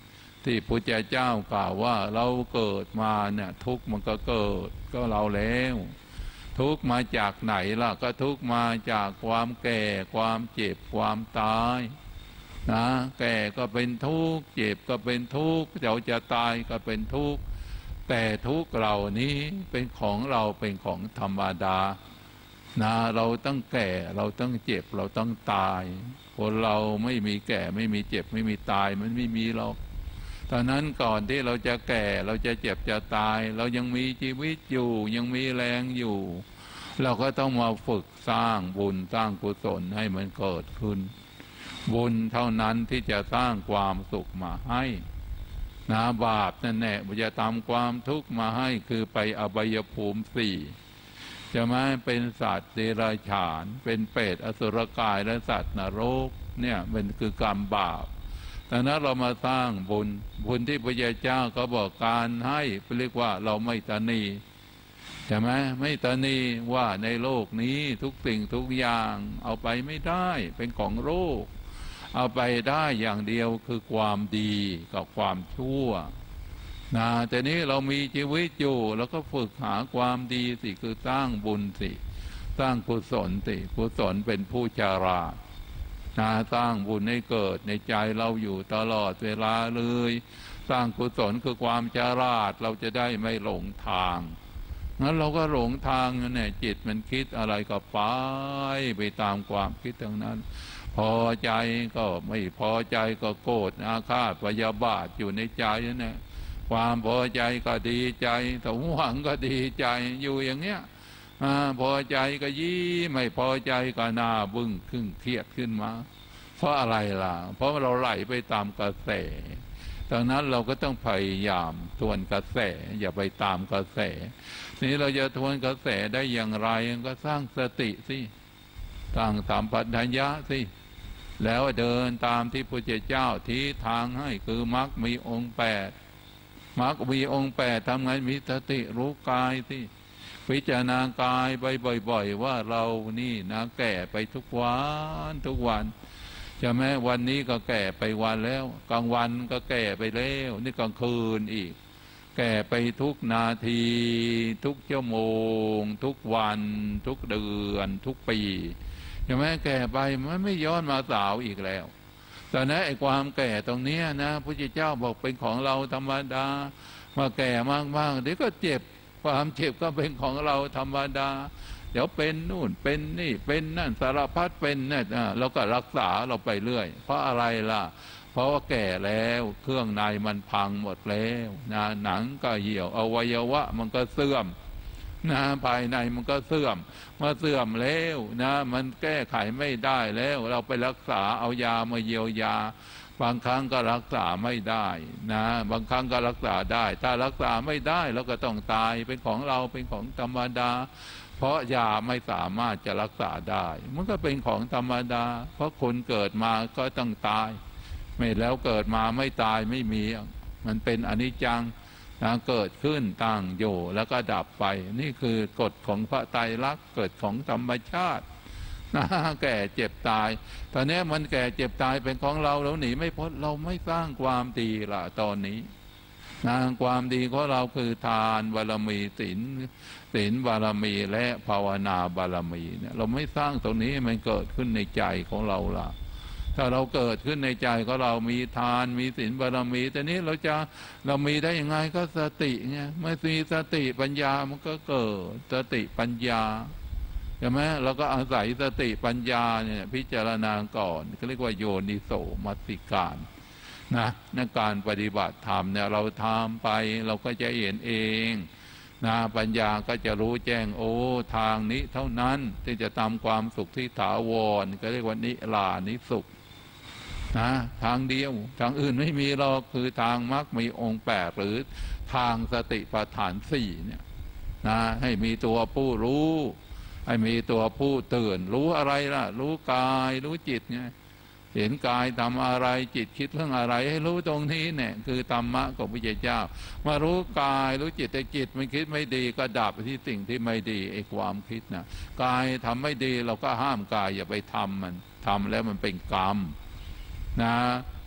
ที่พุทธเจ้ากล่าวว่าเราเกิดมาเนี่ยทุกข์มันก็เกิดก็เราแล้วทุกข์มาจากไหนล่ะก็ทุกข์มาจากความแก่ความเจ็บความตายนะแก่ก็เป็นทุกข์เจ็บก็เป็นทุกข์เราจะตายก็เป็นทุกข์แต่ทุกข์เหล่านี้เป็นของเราเป็นของธรรมดานะเราต้องแก่เราต้องเจ็บเราต้องตายคนเราไม่มีแก่ไม่มีเจ็บไม่มีตายมันไม่มีหรอกตอนนั้นก่อนที่เราจะแก่เราจะเจ็บจะตายเรายังมีชีวิตอยู่ยังมีแรงอยู่เราก็ต้องมาฝึกสร้างบุญสร้างกุศลให้มันเกิดขึ้นบุญเท่านั้นที่จะสร้างความสุขมาให้นะบาปนั่นแหละจะทำความทุกข์มาให้คือไปอบายภูมิสี่จะไม่เป็นสัตว์เดรัจฉานเป็นเปรตอสุรกายและสัตว์นรกเนี่ยมันคือกรรมบาปดังนั้นเรามาสร้างบุญที่พระเจ้าก็บอกการให้เรียกว่าเราไม่ตนีใช่ไหมไม่ตนีว่าในโลกนี้ทุกสิ่งทุกอย่างเอาไปไม่ได้เป็นของโลกเอาไปได้อย่างเดียวคือความดีกับความชั่วนะแต่นี้เรามีชีวิตอยู่แล้วก็ฝึกหาความดีสิคือสร้างบุญสิสร้างกุศลสิกุศลเป็นผู้ฉลาดนะสร้างบุญให้เกิดในใจเราอยู่ตลอดเวลาเลยสร้างกุศลคือความฉลาดเราจะได้ไม่หลงทางงั้นเราก็หลงทางเนี่ยจิตมันคิดอะไรก็ไปตามความคิดทั้งนั้นพอใจก็ไม่พอใจก็โกรธอาฆาตพยาบาทอยู่ในใจนั่นแหละความพอใจก็ดีใจสมหวังก็ดีใจอยู่อย่างเนี้ยพอใจก็ยิ้มไม่พอใจก็หน้าบึ้งขึ้นเครียดขึ้นมาเพราะอะไรล่ะเพราะเราไหลไปตามกระแสดังนั้นเราก็ต้องพยายามทวนกระแสอย่าไปตามกระแสนี้เราจะทวนกระแสได้อย่างไรก็สร้างสติสิสร้างสัมปชัญญะสิแล้วเดินตามที่พระเจ้าชี้ทางให้คือมรรคมีองค์8มรรคมีองค์8ทำไงมีสติรู้กายสิพิจารณากายไปบ่อยๆว่าเรานี่นะแก่ไปทุกวันจะแม้วันนี้ก็แก่ไปวันแล้วกลางวันก็แก่ไปแล้วนี่กลางคืนอีกแก่ไปทุกนาทีทุกชั่วโมงทุกวันทุกเดือนทุกปีใช่ไหมแก่ไปมันไม่ย้อนมาสาวอีกแล้วแต่นะไอ้ความแก่ตรงนี้นะพระเจ้าบอกเป็นของเราธรรมดามาแก่มากๆเดี๋ยวก็เจ็บความเจ็บก็เป็นของเราธรรมดาเดี๋ยวเป็นนู่นเป็นนี่เป็นนั่นสารพัดเป็นนั่นเราก็รักษาเราไปเรื่อยเพราะอะไรล่ะเพราะว่าแก่แล้วเครื่องในมันพังหมดแล้วนะหนังก็เหี่ยวอวัยวะมันก็เสื่อมนะภายในมันก็เสื่อมมาเสื่อมแล้วนะมันแก้ไขไม่ได้แล้วเราไปรักษาเอายามาเยียวยาบางครั้งก็รักษาไม่ได้นะบางครั้งก็รักษาได้ถ้ารักษาไม่ได้เราก็ต้องตายเป็นของเราเป็นของธรรมดาเพราะยาไม่สามารถจะรักษาได้มันก็เป็นของธรรมดาเพราะคนเกิดมาก็ต้องตายไม่แล้วเกิดมาไม่ตายไม่มีมันเป็นอนิจจังนะเกิดขึ้นตั้งอยู่แล้วก็ดับไปนี่คือกฎของพระไตรลักษณ์เกิดของธรรมชาตินะแก่เจ็บตายตอนนี้มันแก่เจ็บตายเป็นของเราหนีไม่พ้นเราไม่สร้างความดีล่ะตอนนี้นะความดีของเราคือทานบารมีศีลบารมีและภาวนาบารมีเนี่ยเราไม่สร้างตรงนี้มันเกิดขึ้นในใจของเราล่ะถ้าเราเกิดขึ้นในใจของเรามีทานมีศีลบารมีแต่นี้เรามีได้ยังไงก็สติไงเมื่อมีสติปัญญามันก็เกิดสติปัญญาใช่ไหมเราก็อาศัยสติปัญญาเนี่ยพิจารณาก่อนก็เรียกว่าโยนิโสมนสิการนะในการปฏิบัติธรรมเนี่ยเราทำไปเราก็จะเห็นเองนะปัญญาก็จะรู้แจ้งโอ้ทางนี้เท่านั้นที่จะทำความสุขที่ถาวรก็เรียกว่านิรานิสุขนะทางเดียวทางอื่นไม่มีหรอกคือทางมรรคมีองค์8หรือทางสติปัฏฐาน4เนี่ยนะให้มีตัวผู้รู้ให้มีตัวผู้ตื่นรู้อะไรล่ะรู้กายรู้จิตไงเห็นกายทำอะไรจิตคิดเรื่องอะไรให้รู้ตรงนี้เนี่ยคือธรรมะของพระเจ้ามารู้กายรู้จิตแต่จิตมันคิดไม่ดีก็ดับไปที่สิ่งที่ไม่ดีไอ้ความคิดนะกายทำไม่ดีเราก็ห้ามกายอย่าไปทำมันทำแล้วมันเป็นกรรมนะ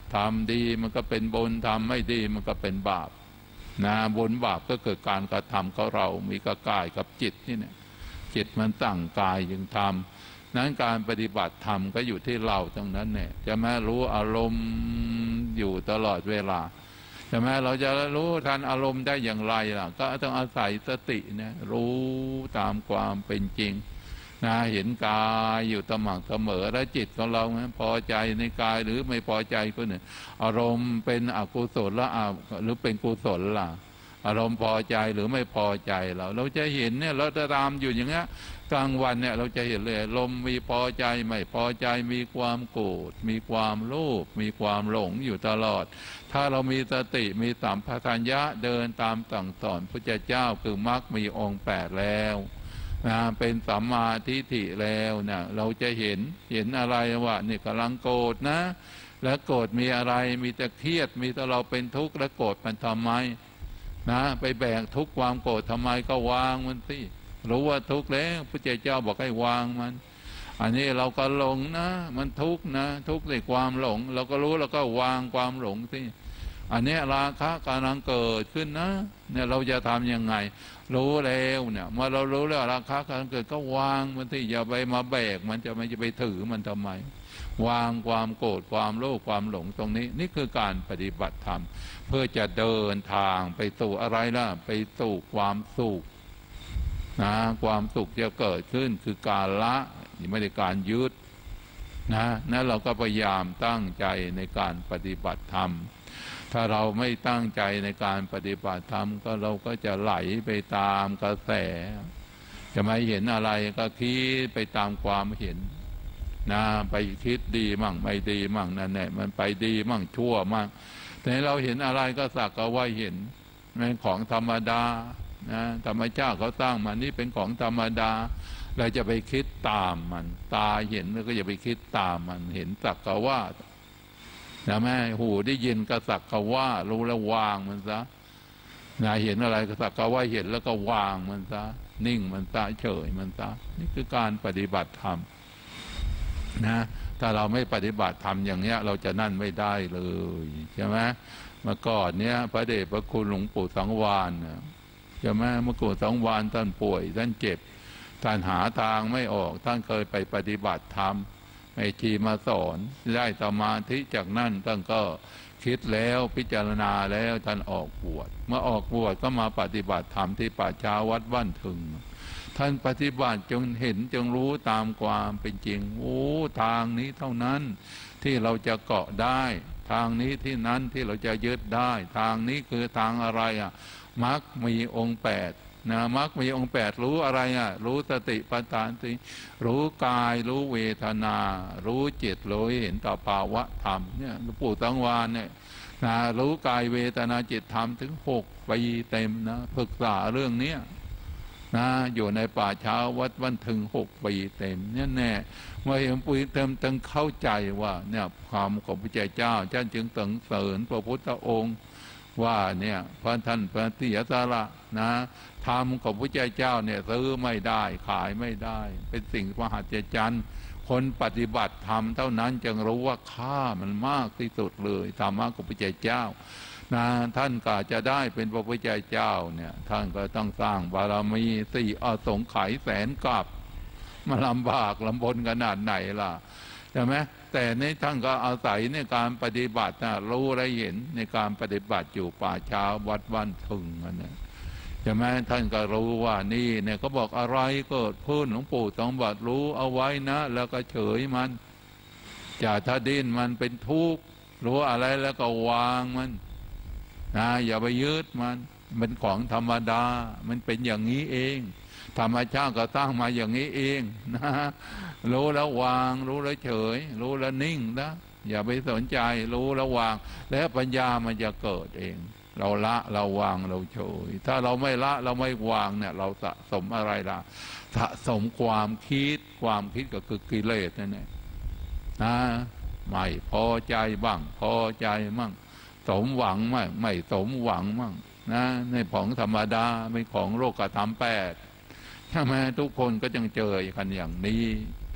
ทำดีมันก็เป็นบุญทำไม่ดีมันก็เป็นบาปนะบุญบาปก็เกิดการกระทำของเรามีกับกายกับจิตนี่เนี่ยจิตมันตั้งกายจึงทำนั้นการปฏิบัติธรรมก็อยู่ที่เราตรงนั้นเนี่ยจะแม้รู้อารมณ์อยู่ตลอดเวลาจะแม้เราจะรู้ทันอารมณ์ได้อย่างไรล่ะก็ต้องอาศัยสติเนี่ยรู้ตามความเป็นจริงนะเห็นกายอยู่สม่ำเสมอและจิตของเราพอใจในกายหรือไม่พอใจก็เนี่ยอารมณ์เป็นอกุศลละหรือเป็นกุศลล่ะอารมณ์พอใจหรือไม่พอใจเราจะเห็นเนี่ยเราจะตามอยู่อย่างเงี้ยกลางวันเนี่ยเราจะเห็นเลยลมมีพอใจไม่พอใจมีความโกรธมีความโลภมีความหลงอยู่ตลอดถ้าเรามีสติมีสัมปชัญญะเดินตามสั่งสอนพระเจ้าคือมรรคมีองค์8แล้วนะเป็นสัมมาทิฏฐิแล้วนะเราจะเห็นอะไรว่านี่กำลังโกรธนะและโกรธมีอะไรมีแต่เครียดมีแต่เราเป็นทุกข์และโกรธมันทำไมนะไปแบกทุกข์ความโกรธทำไมก็วางมันสิรู้ว่าทุกข์แล้วพระเจ้าบอกให้วางมันอันนี้เราก็หลงนะมันทุกข์นะทุกข์ในความหลงเราก็รู้แล้วก็วางความหลงสิอันนี้ราคะกำลังเกิดขึ้นนะเนี่ยเราจะทำยังไงรู้แล้วเนี่ยเมื่อเรารู้แล้วราคะกำลังเกิดก็วางมันสิอย่าไปมาแบกมันจะไม่ไปถือมันทำไมวางความโกรธความโลภความหลงตรงนี้นี่คือการปฏิบัติธรรมเพื่อจะเดินทางไปสู่อะไรล่ะไปสู่ความสุขนะความสุขจะเกิดขึ้นคือการละไม่ได้การยึดนะนั่นเราก็พยายามตั้งใจในการปฏิบัติธรรมถ้าเราไม่ตั้งใจในการปฏิบัติธรรมก็เราก็จะไหลไปตามกระแสจะไม่เห็นอะไรก็คิดไปตามความเห็นนะไปคิดดีมั่งไม่ดีมั่งนั่นแหละมันไปดีมั่งชั่วมั่งแต่เราเห็นอะไรก็สักว่าเห็นเป็นของธรรมดานะธรรมชาติเขาสร้างมานี่เป็นของธรรมดาเราจะไปคิดตามมันตาเห็นแล้วก็อย่าไปคิดตามมันเห็นสักว่านะแม่หูได้ยินก็สักว่ารู้แล้ววางมันซะนะเห็นอะไรก็สักว่าเห็นแล้วก็วางมันซะนิ่งมันซะเฉยมันซะนี่คือการปฏิบัติธรรมนะถ้าเราไม่ปฏิบัติธรรมอย่างเนี้ยเราจะนั่นไม่ได้เลยใช่ไหมเมื่อก่อนเนี้ยพระเดชพระคุณหลวงปู่สังวาลใช่ไหมเมื่อก่อนสังวาลท่านป่วยท่านเจ็บท่านหาทางไม่ออกท่านเคยไปปฏิบัติธรรมแม่ชีมาสอนได้สมาธิจากนั้นท่านก็คิดแล้วพิจารณาแล้วท่านออกบวชเมื่อออกบวชก็มาปฏิบัติธรรมที่ป่าช้าวัดบ้านถึงท่านปฏิบัติจงเห็นจงรู้ตามความเป็นจริงโอ้ทางนี้เท่านั้นที่เราจะเกาะได้ทางนี้ที่นั้นที่เราจะยึดได้ทางนี้คือทางอะไรมรรคมีองค์8นะมรรคมีองค์8รู้อะไรรู้สติปัฏฐานสิรู้กายรู้เวทนารู้จิตรู้เห็นต่อภาวะธรรมเนี่ยหลวงปู่สังวาลเนี่ยนะรู้กายเวทนาจิตธรรมถึง6 ปีเต็มนะศึกษาเรื่องนี้นะอยู่ในป่าช้าวัดวันถึง6 ปีเต็มเนี่ยแน่เมื่อหลวงปู่เต็มตึงเข้าใจว่าเนี่ยความของพระเจ้าท่านจึงตึงเสริญพระพุทธองค์ว่าเนี่ยพระท่านพระติยสาระนะธรรมของพระเจ้าเนี่ยซื้อไม่ได้ขายไม่ได้เป็นสิ่งมหัศจรรย์คนปฏิบัติธรรมเท่านั้นจึงรู้ว่าค่ามันมากที่สุดเลยธรรมะของพระเจ้านะท่านก็จะได้เป็นพระพุทธเจ้าเนี่ยท่านก็ต้องสร้างบารมี4 อสงไขยแสนกับมาลำบากลำบนขนาดไหนล่ะใช่ไหมแต่ในท่านก็อาศัยในการปฏิบัติรู้และเห็นในการปฏิบัติอยู่ป่าช้าวัดบ้านถึงนั่นแหละใช่ไหมท่านก็รู้ว่านี่เนี่ยก็บอกอะไรเกิดขึ้นหลวงปู่ต้องบัดรู้เอาไว้นะแล้วก็เฉยมันอย่าถ้าดิ้นมันเป็นทุกข์รู้อะไรแล้วก็วางมันนะอย่าไปยึดมันเป็นของธรรมดามันเป็นอย่างนี้เองธรรมชาติก็สร้างมาอย่างนี้เองนะรู้แล้ววางรู้แล้วเฉยรู้แล้วนิ่งนะอย่าไปสนใจรู้แล้ววางแล้วปัญญามันจะเกิดเองเราละเราวางเราเฉยถ้าเราไม่ละเราไม่วางเนี่ยเราสะสมอะไรล่ะสะสมความคิดก็คือกิเลสนั่นแหละนะไม่พอใจบ้างพอใจมั่งสมหวังมั่งไม่สมหวังมั่งนะในของธรรมดาไม่ของโลกธรรม8ใช่ไหมทุกคนก็จึงเจอกันอย่างนี้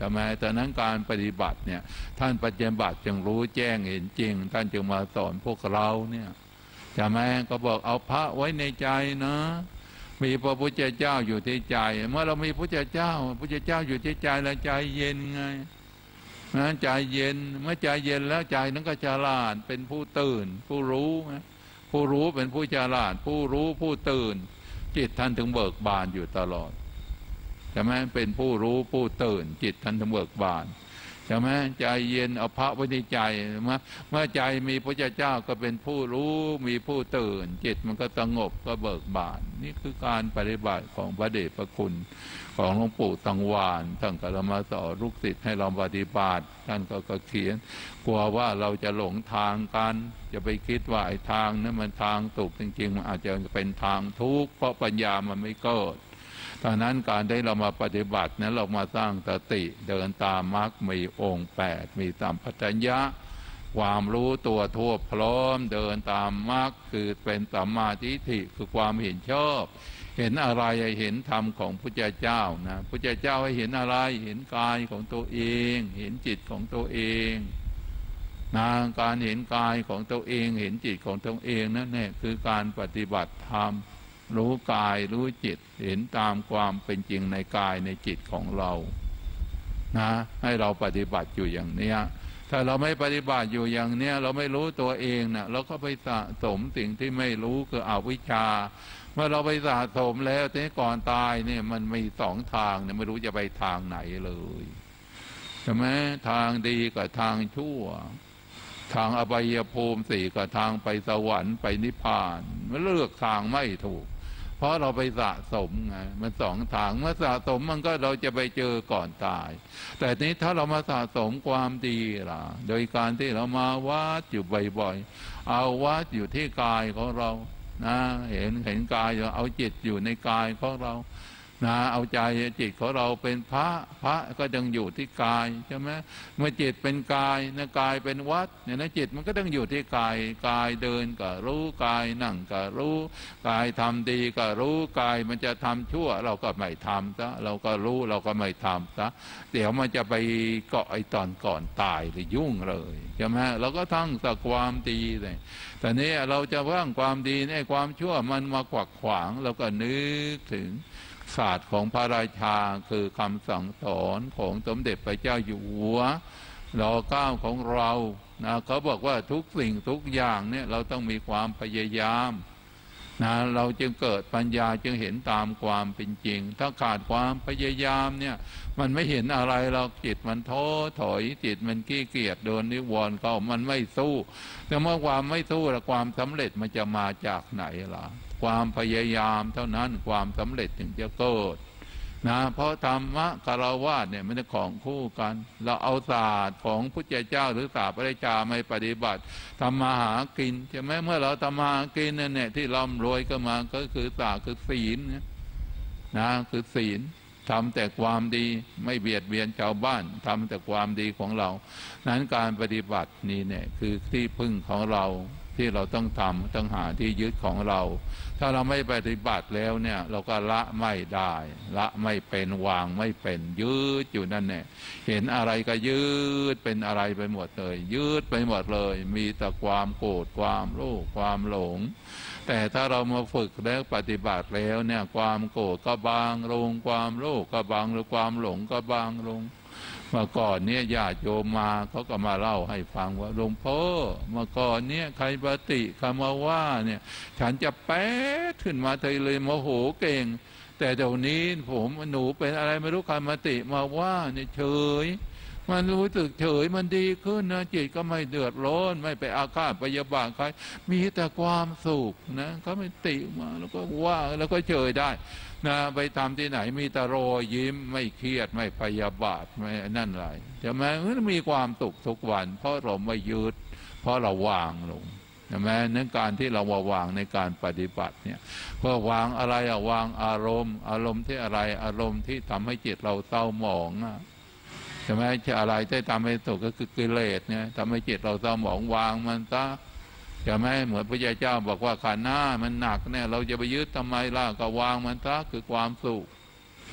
ทำไมแต่นั้นการปฏิบัติเนี่ยท่านปฏิบัติจึงรู้แจ้งเห็นจริงท่านจึงมาสอนพวกเราเนี่ยใช่ไหมก็บอกเอาพระไว้ในใจนะมีพระพุทธเจ้าอยู่ที่ใจเมื่อเรามีพระพุทธเจ้าอยู่ที่ใจแล้วใจเย็นไงนะใจเย็นเมื่อใจเย็นแล้วใจนั้นก็ฉลาดเป็นผู้ตื่นผู้รู้ผู้รู้เป็นผู้ฉลาดผู้รู้ผู้ตื่นจิตท่านถึงเบิกบานอยู่ตลอดใช่ไหมเป็นผู้รู้ผู้ตื่นจิตท่านถึงเบิกบานใช่ไหมใจเย็นเอาพระไว้ในใจเมื่อใจมีพระเจ้าก็เป็นผู้รู้มีผู้ตื่นจิตมันก็สงบก็เบิกบานนี่คือการปฏิบัติของพระเดชพระคุณของหลวงปู่ตังวานท่านก็มาสอนลูกศิษย์ให้เราปฏิบัติท่านก็เขียนกลัวว่าเราจะหลงทางกันจะไปคิดว่าไอ้ทางนั้นมันทางถูกจริงๆมันอาจจะเป็นทางทุกข์เพราะปัญญามันไม่เกิดตอนนั้นการได้เรามาปฏิบัตินั้นเรามาสร้างสติเดินตามมรรคมีองค์8มีสัมปชัญญะความรู้ตัวทั่วพร้อมเดินตามมรรคคือเป็นสัมมาทิฏฐิคือความเห็นชอบเห็นอะไรเห็นธรรมของพุทธเจ้านะพุทธเจ้าให้เห็นอะไรเห็นกายของตัวเองเห็นจิตของตัวเองนะการเห็นกายของตัวเองเห็นจิตของตัวเองนั่นแหละคือการปฏิบัติธรรมรู้กายรู้จิตเห็นตามความเป็นจริงในกายในจิตของเรานะให้เราปฏิบัติอยู่อย่างเนี้ยถ้าเราไม่ปฏิบัติอยู่อย่างเนี้ยเราไม่รู้ตัวเองนะเราก็ไปสะสมสิ่งที่ไม่รู้คืออวิชชาเมื่อเราไปสะสมแล้วทีนี้ก่อนตายเนี่ยมันมี2 ทางเนี่ยไม่รู้จะไปทางไหนเลยใช่ไหมทางดีกับทางชั่วทางอบายภูมิ4กับทางไปสวรรค์ไปนิพพานมันเลือกทางไม่ถูกเพราะเราไปสะสมไงมัน2 ทางเมื่อสะสมมันก็เราจะไปเจอก่อนตายแต่นี้ถ้าเรามาสะสมความดีล่ะโดยการที่เรามาวัดอยู่บ่อยๆเอาวัดอยู่ที่กายของเรานะเห็นกายเอาจิตอยู่ในกายของเรานะเอาใจจิตของเราเป็นพระก็ต้องอยู่ที่กายใช่ไหมเมื่อจิตเป็นกายนะกายเป็นวัดเนี่ยนะจิตมันก็ต้องอยู่ที่กายกายเดินก็รู้กายนั่งก็รู้กายทำดีก็รู้กายมันจะทำชั่วเราก็ไม่ทำซะเราก็รู้เราก็ไม่ทำซะเดี๋ยวมันจะไปเกาะไอ้ตอนก่อนตายเลยยุ่งเลยใช่ไหมเราก็ทั้งแต่ความดีเลยแต่นี้เราจะว่างความดีเนี่ยความชั่วมันมาขวากขวางเราก็นึกถึงศาสตร์ของพระราชาคือคำสั่งสอนของสมเด็จพระเจ้าอยู่หัวร.9ของเรานะเขาบอกว่าทุกสิ่งทุกอย่างเนี่ยเราต้องมีความพยายามนะเราจึงเกิดปัญญาจึงเห็นตามความเป็นจริงถ้าขาดความพยายามเนี่ยมันไม่เห็นอะไรหรอกจิตมันท้อถอยจิตมันขี้เกียจโดนนิวรณ์เขามันไม่สู้แต่เมื่อความไม่สู้แล้วความสำเร็จมันจะมาจากไหนล่ะความพยายามเท่านั้นความสำเร็จถึงจะเกิดนะเพราะธรรมะคารวะเนี่ยมันเป็นของคู่กันเราเอาศาสตร์ของพุทธเจ้าหรือศาสตร์พระราชาไม่ปฏิบัติทำมาหากินใช่ไหมเมื่อเราทำมาหากินเนี่ยที่ร่ำรวยก็มาก็คือศาสตร์คือศีลนะคือศีลทำแต่ความดีไม่เบียดเบียนชาวบ้านทำแต่ความดีของเรานั้นการปฏิบัตินี่เนี่ยคือที่พึ่งของเราที่เราต้องทำต้องหาที่ยึดของเราถ้าเราไม่ปฏิบัติแล้วเนี่ยเราก็ละไม่ได้ละไม่เป็นวางไม่เป็นยืดอยู่นั่นแหละเห็นอะไรก็ยืดเป็นอะไรไปหมดเลยยืดไปหมดเลยมีแต่ความโกรธความโลภความหลงแต่ถ้าเรามาฝึกแล้วปฏิบัติแล้วเนี่ยความโกรธก็บางลงความโลภก็บางหรือความหลงก็บางลงเมื่อก่อนเนี่ยญาติโยมมาเขาก็มาเล่าให้ฟังว่าหลวงพ่อเมื่อก่อนเนี่ยใครปฏิคำว่าเนี่ยฉันจะแป๊ดขึ้นมาเลยโมโหเก่งแต่เดี๋ยวนี้หนูเป็นอะไรไม่รู้ใครมาติมาว่าเนี่ยเฉยมันรู้สึกเฉยมันดีขึ้นนะจิตก็ไม่เดือดร้อนไม่ไปอาฆาตพยาบาทใครมีแต่ความสุขนะเขาไม่ติมาแล้วก็ว่าแล้วก็เฉยได้นะไปทำที่ไหนมีแต่รอยยิ้มไม่เครียดไม่พยาบาทไม่นั่นไรใช่ไหมมันมีความสุขทุกวันเพราะเราไม่ยึดเพราะเราวางลงใช่ไหมนั้นการที่เราวางในการปฏิบัติเนี่ยเพื่อวางอะไรวางอารมณ์ที่อะไรอารมณ์ที่ทำให้จิตเราเศร้าหมองใช่ไหมอะไรที่ทำให้ตกก็คือกิเลสเนี่ยทำให้จิตเราเศร้าหมองวางมันซะใช่ไหมเหมือนพระเจ้าบอกว่าขันธ์ห้ามันหนักเนี่ยเราจะไปยึดทำไมล่ะก็วางมันซะคือความสุข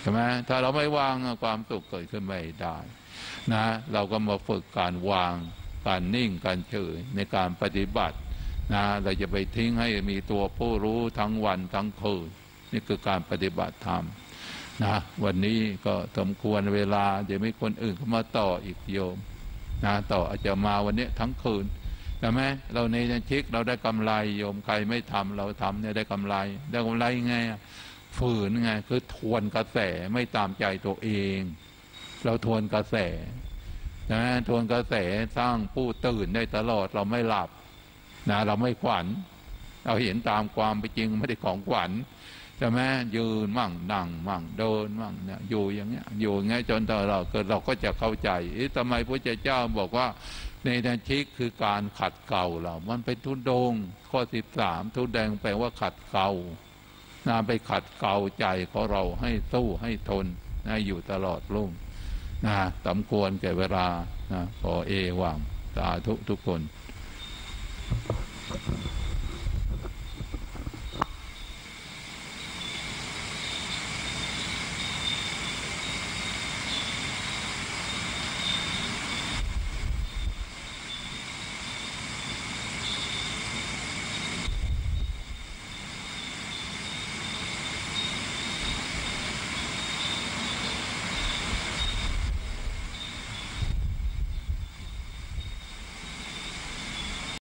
ช่ไหมถ้าเราไม่วางความสุขเกิดขึ้นไม่ได้นะเราก็มาฝึกการวางการนิ่งการเฉยในการปฏิบัตินะเราจะไปทิ้งให้มีตัวผู้รู้ทั้งวันทั้งคืนนี่คือการปฏิบัติธรรมนะวันนี้ก็สมควรเวลาเดี๋ยวมีคนอื่นเข้ามาต่ออีกโยมนะต่ออาจจะมาวันนี้ทั้งคืนใช่ไหมเราในชิกเราได้กำไรโยมใครไม่ทำเราทำเนี่ยได้กำไรไงฝืนไงคือทวนกระแสไม่ตามใจตัวเองเราทวนกระแสนะทวนกระแสสร้างผู้ตื่นได้ตลอดเราไม่หลับนะเราไม่ขวัญเราเห็นตามความเป็นจริงไม่ได้ของขวัญใช่ไหมยืนมั่งนั่งมั่งเดินมั่งเนี่ยอยู่อย่างเงี้ยจนเราก็จะเข้าใจทำไมพระเจ้าบอกว่าในชิกคือการขัดเกลาเรามันเป็นทุดงข้อ13ทุดงแปลว่าขัดเกลาไปขัดเกลาใจของเราให้สู้ให้ทนให้อยู่ตลอดรุ่งสมควรแก่เวลาขอเอวังสาธุทุกคน